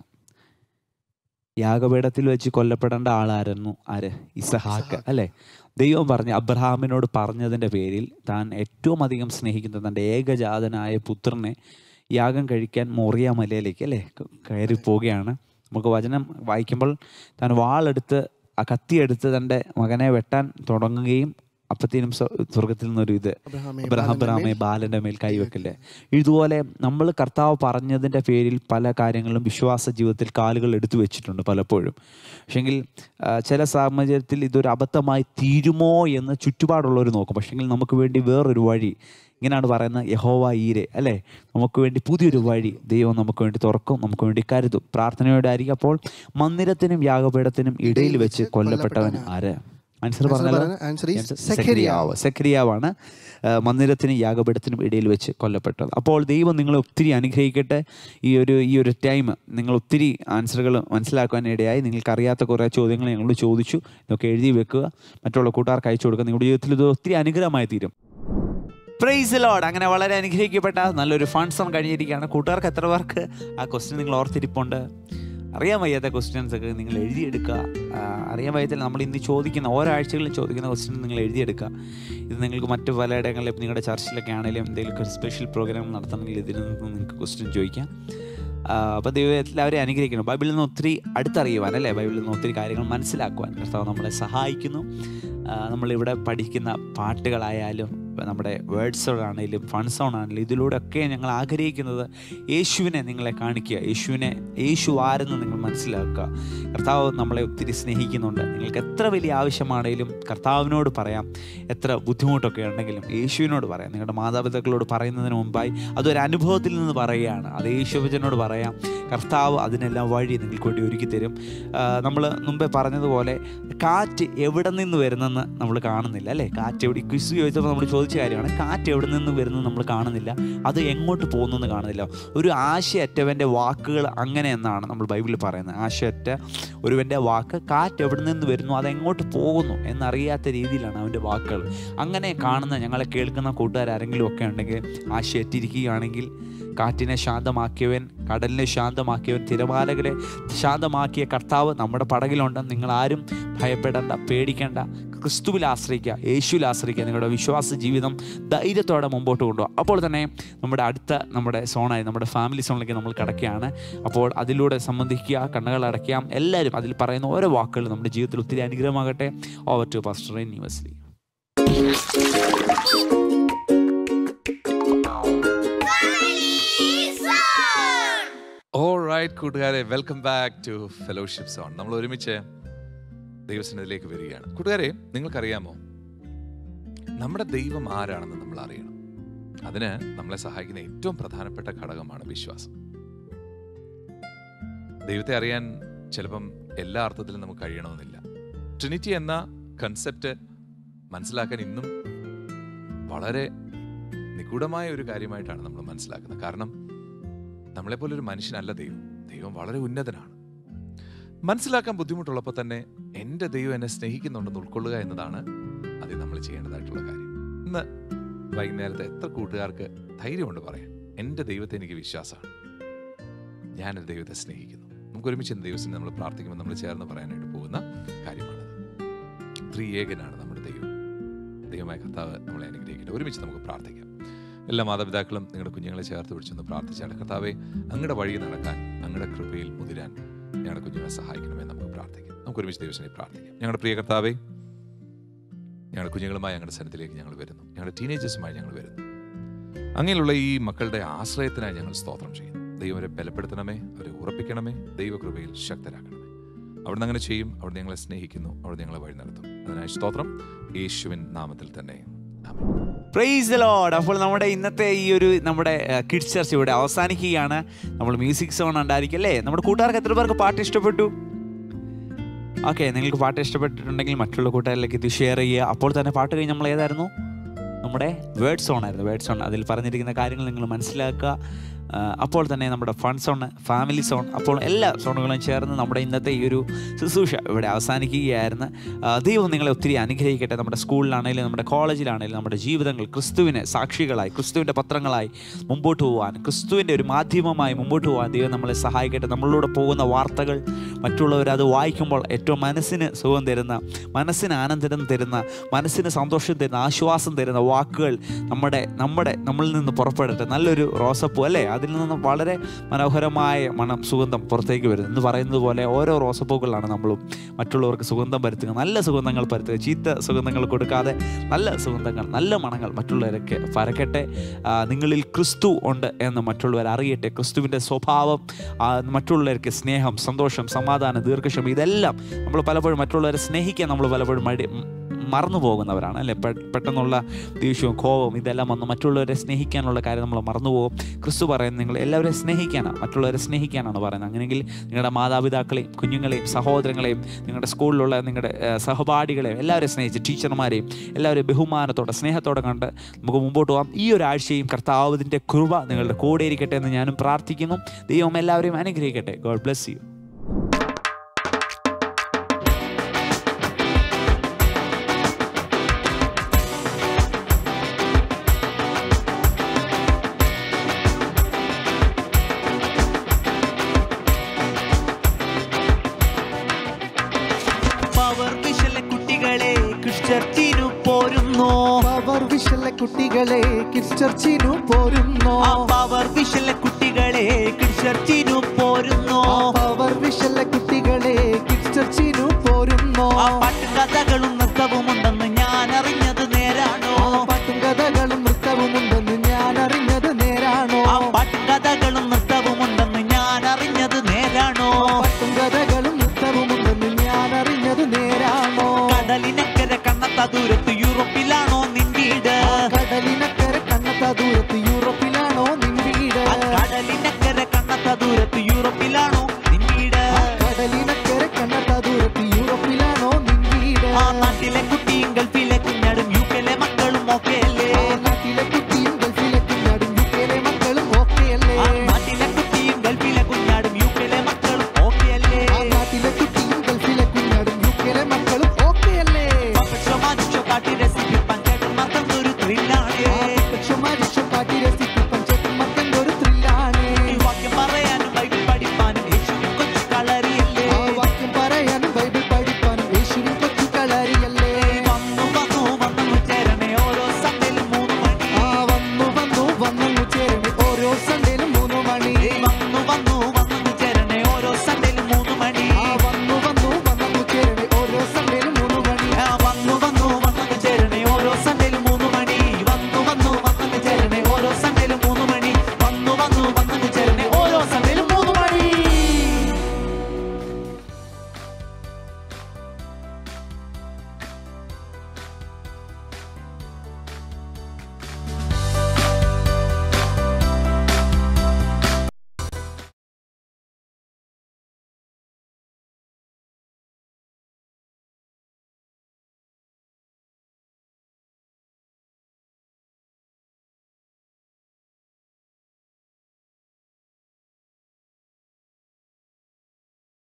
യാഗപീഠത്തിൽ വെച്ച് കൊല്ലപ്പെടേണ്ട ആളായിരുന്നു ആര്? ഇസഹാക്ക്, അല്ലേ? ദൈവം അബ്രഹാമിനോട് പറഞ്ഞതിൻ്റെ പേരിൽ താൻ ഏറ്റവും അധികം സ്നേഹിക്കുന്ന തൻ്റെ ഏകജാതനായ പുത്രനെ യാഗം കഴിക്കാൻ മോറിയ മലയിലേക്ക്, അല്ലേ, കയറി പോവുകയാണ്. നമുക്ക് വചനം വായിക്കുമ്പോൾ താൻ വാളെടുത്ത്, ആ കത്തിയെടുത്ത് തൻ്റെ മകനെ വെട്ടാൻ തുടങ്ങുകയും അപ്പത്തേനും സ്വർഗത്തിൽ നിന്നൊരു ഇത്, അബ്രഹാമേ ബാലൻ്റെ മേൽ കൈവെക്കല്ലേ. ഇതുപോലെ നമ്മൾ കർത്താവ് പറഞ്ഞതിൻ്റെ പേരിൽ പല കാര്യങ്ങളും വിശ്വാസ ജീവിതത്തിൽ കാലുകൾ എടുത്തു വെച്ചിട്ടുണ്ട് പലപ്പോഴും. പക്ഷെങ്കിൽ ചില സാഹചര്യത്തിൽ ഇതൊരു അബദ്ധമായി തീരുമോ എന്ന് ചുറ്റുപാടുള്ളവർ നോക്കും. പക്ഷെങ്കിൽ നമുക്ക് വേണ്ടി വേറൊരു വഴി, ഇങ്ങനെയാണ് പറയുന്നത്, യഹോവ ഈരെ, അല്ലേ? നമുക്ക് വേണ്ടി പുതിയൊരു വഴി ദൈവം നമുക്ക് വേണ്ടി തുറക്കും, നമുക്ക് വേണ്ടി കരുതും. പ്രാർത്ഥനയോടെ ആയിരിക്കും. അപ്പോൾ മന്ദിരത്തിനും യാഗപീഠത്തിനും ഇടയിൽ വെച്ച് കൊല്ലപ്പെട്ടവൻ ആര്? ആൻസർ പറഞ്ഞാൽ സെഖര്യാവാണ്. മന്ദിരത്തിനും യാഗപീഠത്തിനും ഇടയിൽ വെച്ച് കൊല്ലപ്പെട്ടത്. അപ്പോൾ ദൈവം നിങ്ങളെ ഒത്തിരി അനുഗ്രഹിക്കട്ടെ. ഈ ഒരു ടൈം നിങ്ങൾ ഒത്തിരി ആൻസറുകൾ മനസ്സിലാക്കാൻ ഇടയായി. നിങ്ങൾക്കറിയാത്ത കുറേ ചോദ്യങ്ങൾ ഞങ്ങളോട് ചോദിച്ചു. ഇതൊക്കെ എഴുതി വെക്കുക, മറ്റുള്ള കൂട്ടുകാർക്ക് അയച്ചു കൊടുക്കുക. നിങ്ങളുടെ ജീവിതത്തിൽ ഇത് ഒത്തിരി അനുഗ്രഹമായി തീരും. Praise Lord. അങ്ങനെ വളരെ അനുഗ്രഹിക്കപ്പെട്ട നല്ലൊരു ഫൺസൺ കഴിഞ്ഞിരിക്കുകയാണ്. കൂട്ടുകാർക്ക് എത്ര പേർക്ക് ആ ക്വസ്റ്റ്യൻ നിങ്ങൾ ഓർത്തിരിപ്പുണ്ട്? അറിയാൻ വയ്യാത്ത ക്വസ്റ്റ്യൻസ് ഒക്കെ നിങ്ങൾ എഴുതിയെടുക്കുക. അറിയാൻ വയ്യത്തില്ല, നമ്മൾ ഇന്ന് ചോദിക്കുന്ന ഓരോ ആഴ്ചകളിൽ ചോദിക്കുന്ന ക്വസ്റ്റ്യൻ നിങ്ങൾ എഴുതിയെടുക്കുക. ഇത് നിങ്ങൾക്ക് മറ്റ് പലയിടങ്ങളിലും നിങ്ങളുടെ ചർച്ചിലൊക്കെ ആണെങ്കിലും എന്തെങ്കിലും സ്പെഷ്യൽ പ്രോഗ്രാം നടത്തണമെങ്കിൽ ഇതിൽ നിന്ന് നിങ്ങൾക്ക് ക്വസ്റ്റ്യൻ ചോദിക്കാം. അപ്പോൾ ദൈവം എല്ലാവരെയും അനുഗ്രഹിക്കണം. ബൈബിളിൽ നിന്ന് ഒത്തിരി അടുത്തറിയുവാൻ, അല്ലേ, ബൈബിളിൽ നിന്ന് ഒത്തിരി കാര്യങ്ങൾ മനസ്സിലാക്കുവാൻ കർത്താവ് നമ്മളെ സഹായിക്കുന്നു. നമ്മളിവിടെ പഠിക്കുന്ന പാട്ടുകളായാലും നമ്മുടെ വേർഡ് സോൺ ആണെങ്കിലും ഫൺ സോൺ ആണെങ്കിലും ഇതിലൂടെയൊക്കെ ഞങ്ങൾ ആഗ്രഹിക്കുന്നത് യേശുവിനെ നിങ്ങളെ കാണിക്കുക, യേശു ആരെന്ന് നിങ്ങൾ മനസ്സിലാക്കുക. കർത്താവ് നമ്മളെ ഒത്തിരി സ്നേഹിക്കുന്നുണ്ട്. നിങ്ങൾക്ക് എത്ര വലിയ ആവശ്യമാണെങ്കിലും കർത്താവിനോട് പറയാം. എത്ര ബുദ്ധിമുട്ടൊക്കെ ഉണ്ടെങ്കിലും യേശുവിനോട് പറയാം. നിങ്ങളുടെ മാതാപിതാക്കളോട് പറയുന്നതിന് മുമ്പായി അതൊരു അനുഭവത്തിൽ നിന്ന് പറയുകയാണ്. അത് യേശുവിനോട് പറയാം. കർത്താവ് അതിനെല്ലാം വഴി നിങ്ങൾക്ക് വേണ്ടി ഒരുക്കി തരും. നമ്മൾ മുമ്പേ പറഞ്ഞതുപോലെ കാറ്റ് എവിടെ നിന്ന് വരുന്നെന്ന് നമ്മൾ കാണുന്നില്ല, അല്ലേ? കാറ്റ് എവിടെ, ക്വിസ് ചോദിച്ചപ്പോൾ നമ്മൾ ചോദിച്ച കാര്യമാണ്. കാറ്റ് എവിടെ നിന്ന് വരുന്നത് നമ്മൾ കാണുന്നില്ല, അത് എങ്ങോട്ട് പോകുന്നെന്ന് കാണുന്നില്ല. ഒരു ആശയറ്റവൻ്റെ വാക്കുകൾ അങ്ങനെ എന്നാണ് നമ്മൾ ബൈബിളിൽ പറയുന്നത്. ആശയറ്റ ഒരുവൻ്റെ വാക്ക് കാറ്റ് എവിടെ നിന്ന് വരുന്നു, അതെങ്ങോട്ട് പോകുന്നു എന്നറിയാത്ത രീതിയിലാണ് അവൻ്റെ വാക്കുകൾ. അങ്ങനെ കാണുന്ന ഞങ്ങളെ കേൾക്കുന്ന കൂട്ടുകാരെങ്കിലും ഒക്കെ ഉണ്ടെങ്കിൽ ആശയറ്റിരിക്കുകയാണെങ്കിൽ കാറ്റിനെ ശാന്തമാക്കിയവൻ, കടലിനെ ശാന്തമാക്കിയവൻ, തിരമാലകളെ ശാന്തമാക്കിയ കർത്താവ് നമ്മുടെ പടകിലുണ്ട്. നിങ്ങളാരും ഭയപ്പെടേണ്ട, പേടിക്കേണ്ട. ക്രിസ്തുവിൽ ആശ്രയിക്കുക, യേശുവിൽ ആശ്രയിക്കുക. നിങ്ങളുടെ വിശ്വാസ ജീവിതം ധൈര്യത്തോടെ മുമ്പോട്ട് കൊണ്ടുപോകുക. അപ്പോൾ തന്നെ നമ്മുടെ സോണായി നമ്മുടെ ഫാമിലി സോണിലേക്ക് നമ്മൾ കിടക്കുകയാണ്. അപ്പോൾ അതിലൂടെ സംബന്ധിക്കുക, കണ്ണുകൾ അടയ്ക്കാം. എല്ലാവരും അതിൽ പറയുന്ന ഓരോ വാക്കുകൾ നമ്മുടെ ജീവിതത്തിൽ ഒത്തിരി അനുഗ്രഹമാകട്ടെ. Over to pastor Reni Wesley. Alright കൂട്ടുകാരെ, welcome back to fellowship zone. നമ്മൾ ഒരുമിച്ച് ദൈവസന്നിധിയിലേക്ക് വരികയാണ്. കൂട്ടുകാരെ, നിങ്ങൾക്കറിയാമോ, നമ്മുടെ ദൈവം ആരാണെന്ന് നമ്മൾ അറിയണം. അതിന് നമ്മളെ സഹായിക്കുന്ന ഏറ്റവും പ്രധാനപ്പെട്ട ഘടകമാണ് വിശ്വാസം. ദൈവത്തെ അറിയാൻ ചിലപ്പം എല്ലാ അർത്ഥത്തിലും നമുക്ക് കഴിയണമെന്നില്ല. ട്രിനിറ്റി എന്ന കൺസെപ്റ്റ് മനസ്സിലാക്കാൻ ഇന്നും വളരെ നിഗൂഢമായ ഒരു കാര്യമായിട്ടാണ് നമ്മൾ മനസ്സിലാക്കുന്നത്. കാരണം നമ്മളെപ്പോലെ ഒരു മനുഷ്യനല്ല ദൈവം. ദൈവം വളരെ ഉന്നതനാണ്. മനസ്സിലാക്കാൻ ബുദ്ധിമുട്ടുള്ളപ്പോൾ തന്നെ എൻ്റെ ദൈവം എന്നെ സ്നേഹിക്കുന്നുണ്ടെന്ന് ഉൾക്കൊള്ളുക എന്നതാണ് അത് നമ്മൾ ചെയ്യേണ്ടതായിട്ടുള്ള കാര്യം. ഇന്ന് വൈകുന്നേരത്തെ എത്ര കൂട്ടുകാർക്ക് ധൈര്യമുണ്ട് പറയാൻ, എൻ്റെ ദൈവത്തെ എനിക്ക് വിശ്വാസമാണ്, ഞാനൊരു ദൈവത്തെ സ്നേഹിക്കുന്നു. നമുക്ക് ഒരുമിച്ച് ദൈവത്തിന് നമ്മൾ പ്രാർത്ഥിക്കുമ്പോൾ നമ്മൾ ചേർന്ന് പറയാനായിട്ട് പോകുന്ന കാര്യമാണത്. ത്രിയേകനാണ് നമ്മുടെ ദൈവം. ദൈവമായ കർത്താവ് നമ്മളെ അനുഗ്രഹിക്കട്ടെ. ഒരുമിച്ച് നമുക്ക് പ്രാർത്ഥിക്കാം. എല്ലാ മാതാപിതാക്കളും നിങ്ങളുടെ കുഞ്ഞുങ്ങളെ ചേർത്ത് പിടിച്ചൊന്ന് പ്രാർത്ഥിച്ചാണ്. കർത്താവെ, അങ്ങയുടെ വഴി നടക്കാൻ, അങ്ങയുടെ കൃപയിൽ മുതിരാൻ ഞങ്ങളുടെ കുഞ്ഞുങ്ങളെ സഹായിക്കണമെന്ന് നമുക്ക് പ്രാർത്ഥിക്കാം. നമുക്ക് ഒരുമിച്ച് ദൈവത്തിനെ പ്രാർത്ഥിക്കാം. ഞങ്ങളുടെ പ്രിയ കർത്താവെ, ഞങ്ങളുടെ കുഞ്ഞുങ്ങളുമായി ഞങ്ങളുടെ സ്ഥലത്തിലേക്ക് ഞങ്ങൾ വരുന്നു. ഞങ്ങളുടെ ടീനേജേഴ്സുമായി ഞങ്ങൾ വരുന്നു. അങ്ങനെയുള്ള ഈ മക്കളുടെ ആശ്രയത്തിനായി ഞങ്ങൾ സ്തോത്രം ചെയ്യുന്നു. ദൈവം അവരെ ബലപ്പെടുത്തണമേ, അവരെ ഉറപ്പിക്കണമേ, ദൈവകൃപയിൽ ശക്തരാക്കണമേ. അവിടുന്ന് അങ്ങനെ ചെയ്യും. അവിടെ ഞങ്ങളെ സ്നേഹിക്കുന്നു, അവിടെ ഞങ്ങളെ വഴി നടത്തും. അതിനായി സ്തോത്രം, യേശുവിൻ നാമത്തിൽ തന്നെ. Praise the Lord. അപ്പോൾ നമ്മുടെ ഇന്നത്തെ ഈ ഒരു നമ്മുടെ കിഡ്സ് ചർച്ച് ഇവിടെ അവസാനിക്കുകയാണ്. നമ്മൾ മ്യൂസിക് സോൺ ഉണ്ടായിരിക്കും അല്ലേ? നമ്മുടെ കൂട്ടുകാർക്ക് എത്ര പേർക്ക് പാട്ട് ഇഷ്ടപ്പെട്ടു? ഓക്കെ, നിങ്ങൾക്ക് പാട്ട് ഇഷ്ടപ്പെട്ടിട്ടുണ്ടെങ്കിൽ മറ്റുള്ള കൂട്ടുകാരിലേക്ക് ഇത് ഷെയർ ചെയ്യുക. അപ്പോൾ തന്നെ പാട്ട് കഴിഞ്ഞ് നമ്മൾ ഏതായിരുന്നു? നമ്മുടെ വേർഡ് സോൺ ആയിരുന്നു. വേർഡ് സോൺ, അതിൽ പറഞ്ഞിരിക്കുന്ന കാര്യങ്ങൾ നിങ്ങൾ മനസ്സിലാക്കുക. അപ്പോൾ തന്നെ നമ്മുടെ ഫൺ സോൺ, ഫാമിലി സോൺ, അപ്പോൾ എല്ലാ സോണുകളും ചേർന്ന് നമ്മുടെ ഇന്നത്തെ ഈ ഒരു ശുശ്രൂഷ ഇവിടെ അവസാനിക്കുകയായിരുന്നു. ദൈവം നിങ്ങളെ ഒത്തിരി അനുഗ്രഹിക്കട്ടെ. നമ്മുടെ സ്കൂളിലാണെങ്കിലും നമ്മുടെ കോളേജിലാണെങ്കിലും നമ്മുടെ ജീവിതങ്ങൾ ക്രിസ്തുവിനെ സാക്ഷികളായി, ക്രിസ്തുവിൻ്റെ പത്രങ്ങളായി മുമ്പോട്ട് പോകാൻ, ക്രിസ്തുവിൻ്റെ ഒരു മാധ്യമമായി മുമ്പോട്ട് പോകാൻ ദൈവം നമ്മളെ സഹായിക്കട്ടെ. നമ്മളിലൂടെ പോകുന്ന വാർത്തകൾ മറ്റുള്ളവർ അത് വായിക്കുമ്പോൾ ഏറ്റവും മനസ്സിന് സുഖം തരുന്ന, മനസ്സിന് ആനന്ദം തരുന്ന, മനസ്സിന് സന്തോഷം തരുന്ന, ആശ്വാസം തരുന്ന വാക്കുകൾ നമ്മളിൽ നിന്ന് പുറപ്പെടട്ടെ. നല്ലൊരു റോസപ്പൂ അല്ലേ, അതിൽ നിന്ന് വളരെ മനോഹരമായ മണം, സുഗന്ധം പുറത്തേക്ക് വരുന്നു എന്ന് പറയുന്നത് പോലെ ഓരോ റോസപ്പൂക്കളാണ് നമ്മളും മറ്റുള്ളവർക്ക് സുഗന്ധം പരത്തുക, നല്ല സുഗന്ധങ്ങൾ പരത്തുക. ചീത്ത സുഗന്ധങ്ങൾ കൊടുക്കാതെ നല്ല സുഗന്ധങ്ങൾ, നല്ല മണങ്ങൾ മറ്റുള്ളവരൊക്കെ പരക്കട്ടെ. നിങ്ങളിൽ ക്രിസ്തു ഉണ്ട് എന്ന് മറ്റുള്ളവർ അറിയട്ടെ. ക്രിസ്തുവിൻ്റെ സ്വഭാവം, മറ്റുള്ളവർക്ക് സ്നേഹം, സന്തോഷം, സമാധാനം, ദീർഘക്ഷമ, ഇതെല്ലാം നമ്മൾ പലപ്പോഴും മറ്റുള്ളവരെ സ്നേഹിക്കാൻ നമ്മൾ പലപ്പോഴും മറന്നു പോകുന്നവരാണ് അല്ലേ? പെട്ടെന്നുള്ള ദേഷ്യവും കോപവും ഇതെല്ലാം വന്ന് മറ്റുള്ളവരെ സ്നേഹിക്കാനുള്ള കാര്യം നമ്മൾ മറന്നുപോകും. ക്രിസ്തു പറയുന്നത് നിങ്ങൾ എല്ലാവരെയും സ്നേഹിക്കാനാണ്, മറ്റുള്ളവരെ സ്നേഹിക്കാനാണ് പറയുന്നത്. അങ്ങനെയെങ്കിൽ നിങ്ങളുടെ മാതാപിതാക്കളെയും കുഞ്ഞുങ്ങളെയും സഹോദരങ്ങളെയും നിങ്ങളുടെ സ്കൂളിലുള്ള നിങ്ങളുടെ സഹപാഠികളെയും എല്ലാവരെയും സ്നേഹിച്ച്, ടീച്ചർമാരെയും എല്ലാവരെയും ബഹുമാനത്തോടെ സ്നേഹത്തോടെ കണ്ട് നമുക്ക് മുമ്പോട്ട് പോകാം. ഈ ഒരാഴ്ചയും കർത്താവിൻ്റെ കൃപ നിങ്ങളുടെ കൂടെ ഇരിക്കട്ടെ എന്ന് ഞാനും പ്രാർത്ഥിക്കുന്നു. ദൈവം എല്ലാവരെയും അനുഗ്രഹിക്കട്ടെ. God bless you. പവർവിഷനിലെ കുട്ടികളെ കിഡ്സ് ചർച്ചിനു പോരുന്നു. പവർവിഷനിലെ കുട്ടികളെ കിഡ്സ് ചർച്ചിനു പോരുന്നു.